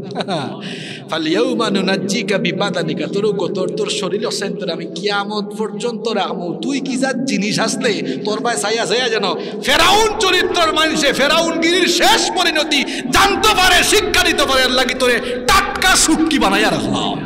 ফালইয়াউমা নুনাজ্জিকা বিবাদানিকা, তোর গতর তোর শরীর অসেন্তর আমি কিয়ামত পর্যন্ত রাখমু। তুই কি জাত জিনিস আসলে তোর ভাই ছায়া ছায়া যেন ফেরাউন চরিত্রের মানুষে ফেরাউনগিরির শেষ পরিণতি জানতে পারে, শিক্ষা দিতে পারে, এর লাগি তোরে টাটকা সুটকি বানাইয়া রাখলাম।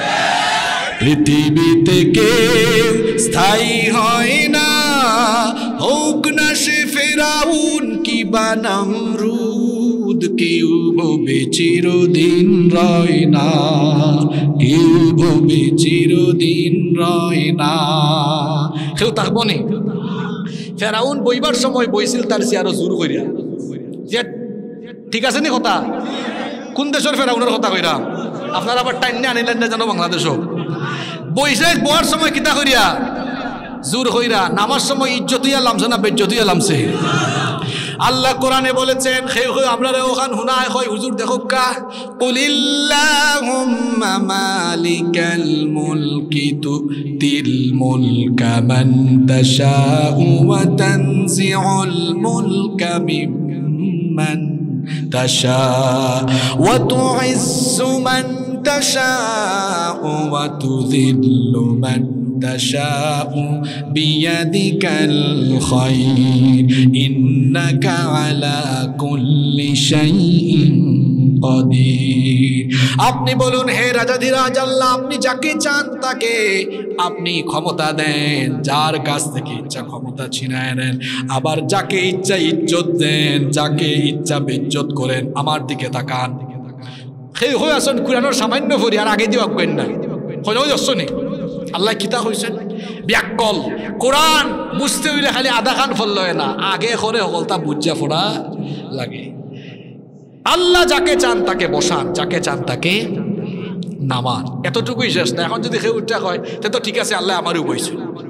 পৃথিবীতে কেউ স্থায়ী হয় না, হোক না সে ফেরাউন কি বা নমরুদ, কেউ ভবে চিরদিন রয় না, কেউ ভবে চিরদিন রয় না। কেউ থাকবো নি? ফেরাউন বইবার সময় বইছিল তার চেয়ারও জোর করিয়া, যে ঠিক আছে নি কথা? কোন দেশের ফেরাউনের কথা কইরা? আপনারা আবার টাইনে আনিলেন না জানো বাংলাদেশও। বইসে বোয়ার সময় কিতা করিয়া জোর কইরা, নামার সময় ইজ্জত হইয়া লামছে না বেজ্জত হইয়া লামছে? আল্লাহ কোরআনে বলেছেন, আমরা ওখান হুনায় হয় হুজুর দেখো কা কুলিল্লাহুম্মা মালিকাল মুলকি তুতিল মুলকা মান তাশাউ ওয়া তানজিউল মুলকা মিম্মান তাশাউ ওয়া তুইজ্জু মান তাশাউ ওয়া তুযিল্লু মান تشاء بيدك الخير إنك على كل شيء قدير। আপনি বলুন হে রাজাধিরাজ আল্লাহ, আপনি যাকে চান তাকে আপনি ক্ষমতা দেন, যার কাছ থেকে ইচ্ছা ক্ষমতা ছিনায় নেন, আবার যাকে ইচ্ছা ইজ্জত দেন, যাকে ইচ্ছা বেইজ্জত করেন। আমার দিকে তাকান। সেই হয়ে আসুন কুরআনের সামান্য ফরি আর আগে দিও কইন না হইও যাচ্ছনি। আল্লাহ কিতা কইছেন ব্যাকল কোরআন বুঝতে হইলে খালি আধা খান ফল না, আগে করে হলতা বুঝা ফোড়া লাগে। আল্লাহ যাকে চান তাকে বসান, যাকে চান তাকে নামান, এতটুকুই শেষ না। এখন যদি কেউ উঠা হয় তে তো ঠিক আছে আল্লাহ আমারও বইছে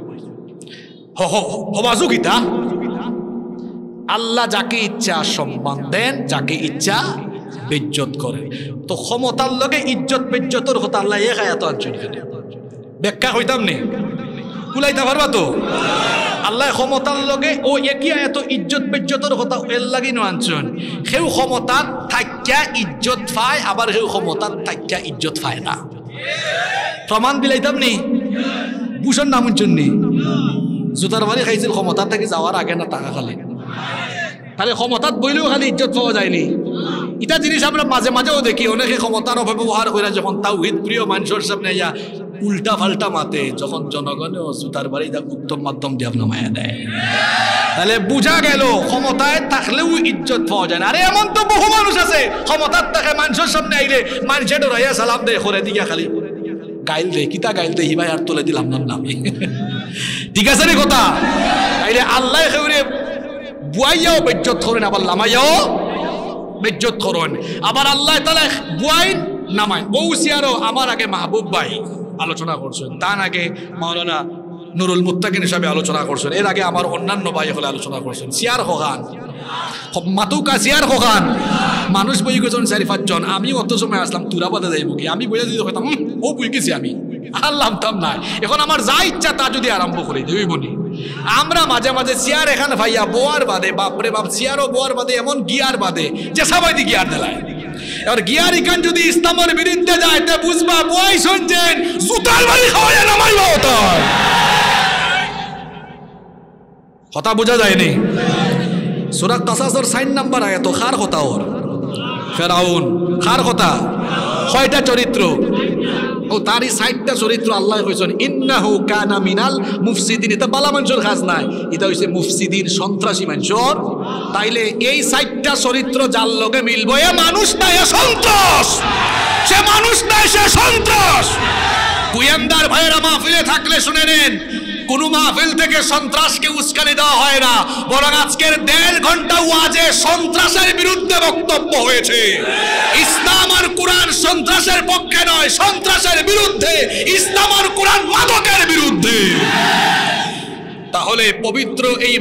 হবাজু কিতা। আল্লাহ যাকে ইচ্ছা সম্মান দেন, যাকে ইচ্ছা বেজ্জত করেন। তো ক্ষমতার লগে ইজ্জত বেজ্জতর কথা আল্লাহ এক আয়াত আনছেন, ব্যাখ্যা হইতাম নে কুলাইতে পারবা তো? আল্লাহ ক্ষমতার লগে ও একই আয়াত ইজ্জত বেজ্জতর কথা এর লাগি ন আনছেন। সেও ক্ষমতার থাক্যা ইজ্জত পায়, আবার সেও ক্ষমতার থাক্যা ইজ্জত পায় না। প্রমাণ বিলাইতাম নি? ভূষণ নাম নি জুতার বাড়ি খাইছিল ক্ষমতার থেকে যাওয়ার আগে না টাকা খালি, তাহলে ক্ষমতাত বইলেও খালি ইজ্জত পাওয়া যায়নি। এটা জিনিস আমরা মাঝে মাঝেও দেখি, অনেকে ক্ষমতার অপব্যবহার করে যখন তাওহীদ প্রিয় মানুষের সামনে ইয়া উল্টা ফাল্টা মাতে, যখন জনগণেও জুতার বাড়ি উত্তম মাধ্যম দিয়ে নামায়া দেয়। তাহলে বুঝা গেল ক্ষমতায় থাকলেও ইজ্জত পাওয়া যায় না। আরে এমন তো বহু মানুষ আছে ক্ষমতার থাকে মানুষের সামনে আইলে মানুষের ডরাইয়া সালাম দেয়, করে দিয়া খালি গাইল দে, কিতা গাইল দে হিবাই আর তুলে দিলাম নামি। ঠিক আছে রে কথা? আইলে আল্লাহ খেউরে বুয়াইয়াও বেজ্জত করেন, আবার লামাইয়াও বেজ্জত করেন। আবার আল্লাহ তাআলা বুয়াইন নামায়। ও সিয়ারও আমার আগে মাহবুব ভাই আলোচনা করছেন, তার আগে মাওলানা নুরুল মুত্তাকিন হিসাবে আলোচনা করছেন, এর আগে আমার অন্যান্য ভাই হলে আলোচনা করছেন। সিয়ার হগান মাতুকা সিয়ার হগান মানুষ বই গেছেন ৪-৫ জন। আমি অত সময় আসলাম তুরা বাদে যাইব কি, আমি বইয়া যদি হইতাম ও বই গেছি আমি আল্লাহতাম নাই। এখন আমার যা ইচ্ছা তা যদি আরম্ভ করি দেবনি। আমরা মাঝে মাঝে চেয়ার এখানে ভাইয়া বোয়ার বাদে বাপরে বাপ চেয়ারও বোয়ার বাদে এমন গিয়ার বাদে যে সবাই দি গিয়ার দেলায়। এবার গিয়ার ইখান যদি ইসলামের বিরুদ্ধে যায় তে বুঝবা বই শুনছেন জুতার বাড়ি খাওয়াইয়া নামাইব। কথা বোঝা যায়নি? সূরা কাসাসের ৬ নম্বর আয়াত কার কথা? ওর ফেরাউন। কার কথা? কয়টা চরিত্র? ও তারই ৬০টা চরিত্র আল্লাহ কইছেন ইন্নাহু কানা মিনাল মুফসিদিন। এটা বালা মানুষের কাজ নাই, এটা হইছে মুফসিদিন সন্ত্রাসী মানুষের তাইলে এই 4টা চরিত্র যার লগে মিলবো, এ মানুষ না, এ সন্ত্রাস। সে মানুষ না, সে সন্ত্রাস। গোয়েন্দার ভাইয়েরা মাহফিলে থাকলে শুনে নেন, কোন মাহফিল থেকে সন্ত্রাসকে উস্কানি দেওয়া হয় না, বরং আজকের 1.5 ঘন্টা ওয়াজে সন্ত্রাসের বিরুদ্ধে বক্তব্য হয়েছে। ইসলাম আর কোরআন সন্ত্রাসের পক্ষে নয়, সন্ত্রাসের বিরুদ্ধে। ইসলাম আর কোরআন মাদকের বিরুদ্ধে। তাহলে পবিত্র এই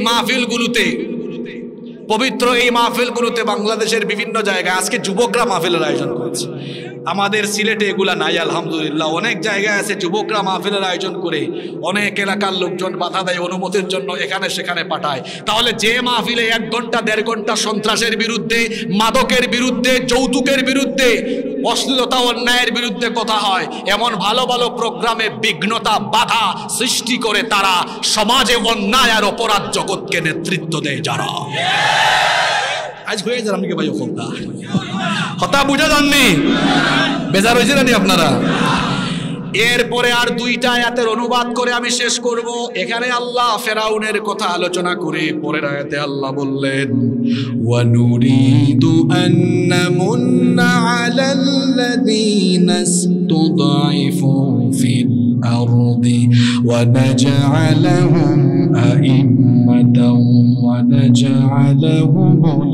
মাহফিলগুলোতে বাংলাদেশের বিভিন্ন জায়গায় আজকে যুবকরা মাহফিলের আয়োজন করেছে। আমাদের সিলেটে এগুলা নাই আলহামদুলিল্লাহ। অনেক জায়গায় আছে যুবকরা মাহফিলের আয়োজন করে, অনেক এলাকার লোকজন বাধা দেয়, অনুমতির জন্য এখানে সেখানে পাঠায়। তাহলে যে মাহফিলে 1 ঘন্টা 1.5 ঘন্টা সন্ত্রাসের বিরুদ্ধে, মাদকের বিরুদ্ধে, যৌতুকের বিরুদ্ধে, অশ্লীলতা অন্যায়ের বিরুদ্ধে কথা হয়, এমন ভালো ভালো প্রোগ্রামে বিঘ্নতা বাধা সৃষ্টি করে তারা সমাজে অন্যায় আর অপরাধ জগৎকে নেতৃত্ব দেয় যারা। আজ হয়ে যান আমি ভাই হতা বুঝা যাননি, বেজার হয়েছে জানি আপনারা। এরপরে আর 2টা আয়াতের অনুবাদ করে আমি শেষ করব। এখানে আল্লাহ ফেরাউনের কথা আলোচনা করে পরের আয়াতে আল্লাহ বললেন, ওয়া নুরিদু আন নামুন্না আলাল্লাযীনা ইসতুদঈফু ফিল আরদি ওয়া নাজআলাহুম আইম্মাতাও ওয়া নাজআলাহুমুল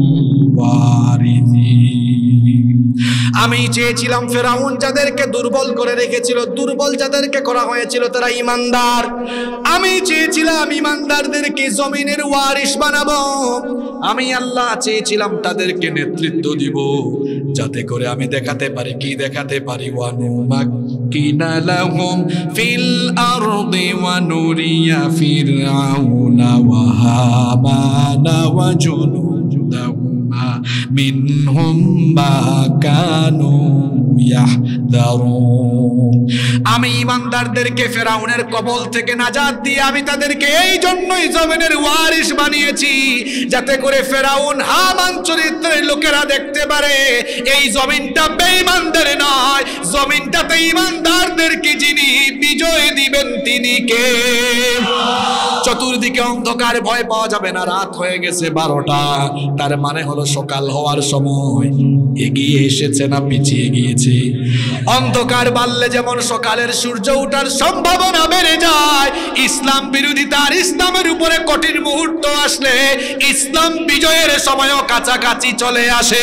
ওয়ারিসিন। আমি চেয়েছিলাম ফেরাউন যাদেরকে দুর্বল করে রেখেছিল, দুর্বল যাদেরকে করা হয়েছিল তারা ঈমানদার, আমি চেয়েছিলাম ঈমানদারদেরকে জমিনের ওয়ারিশ বানাবো। আমি আল্লাহ চেয়েছিলাম তাদেরকে নেতৃত্ব দিব, যাতে করে আমি দেখাতে পারি, কি দেখাতে পারি, ওয়ানুমাক্কিনা লাহুম ফিল আরদি ওয়া নুরিয়া ফিরআউনা ওয়া হামানা ওয়া জুনুদাহুমা মিনহুম মা কানু ইয়াহদারুন। আমি ঈমানদারদেরকে ফেরাউনের কবল থেকে নাজাত দিয়ে আমি তাদেরকে এই জন্যই জমিনের ওয়ারিশ বানিয়েছি, যাতে করে ফেরাউন, হামান চরিত্রের লোকেরা দেখতে পারে এই জমিনটা বেঈমানদের নয়, জমিনটাতে ঈমানদারদেরকে যিনি বিজয় দিবেন তিনি কে। চতুর্দিকে অন্ধকার, ভয় পাওয়া যাবে না। রাত হয়ে গেছে 12টা, তার মানে হলো সকাল হওয়ার সময় এগিয়ে এসেছে না পিছিয়ে গিয়েছে। অন্ধকার বাড়লে যেমন সকালের সূর্য ওঠার সম্ভাবনা বেড়ে যায়, ইসলাম বিরোধিতার, ইসলামের উপরে কঠিন মুহূর্ত আসলে ইসলাম বিজয়ের সময়ও কাছাকাছি চলে আসে।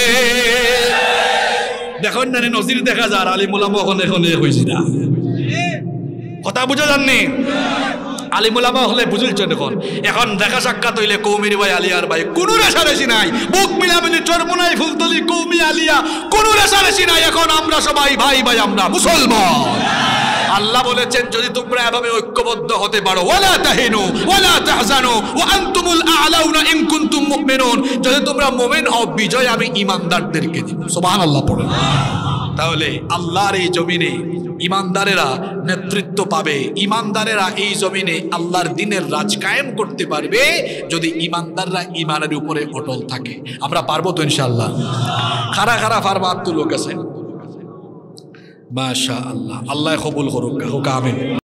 দেখুন না, নজির দেখা যায়। আলিমুল আমা এখন হয়েছি না, কথা বুঝা যাননি। আলিমুল আমা হলে বুঝলছেন। এখন দেখা সাক্ষাৎ হইলে কৌমির ভাই, আলিয়ার ভাই, কোনো রেশারেশি নাই। বুক মিলামিলি, চরমোনাই, ফুলতলি, কৌমি, আলিয়া, কোনো রেশারেশি নাই। এখন আমরা সবাই ভাই ভাই, আমরা মুসলমান। আল্লাহ বলেছেন যদি তোমরা এভাবে ঐক্যবদ্ধ হতে পারো, ওয়ালা তাহিনু ওয়ালা তাহজানু ওয়া আনতুমুল আ'লাউনা ইন কুনতুম মুমিনুন, যদি তোমরা মুমিন হও বিজয় আমি ঈমানদারদেরকে দিব। সুবহানাল্লাহ পড়েন। তাহলে আল্লাহর এই জমিনে ঈমানদারেরা নেতৃত্ব পাবে, ঈমানদারেরা এই জমিনে আল্লাহর দ্বীনের রাজ কায়েম করতে পারবে যদি ঈমানদাররা ঈমানের উপরে অটল থাকে। আমরা পারবো তো ইনশাআল্লাহ? খারা খারা পারবা তো লোক আছে, মাশাআল্লাহ। আল্লাহ কবুল করুক, আমিন।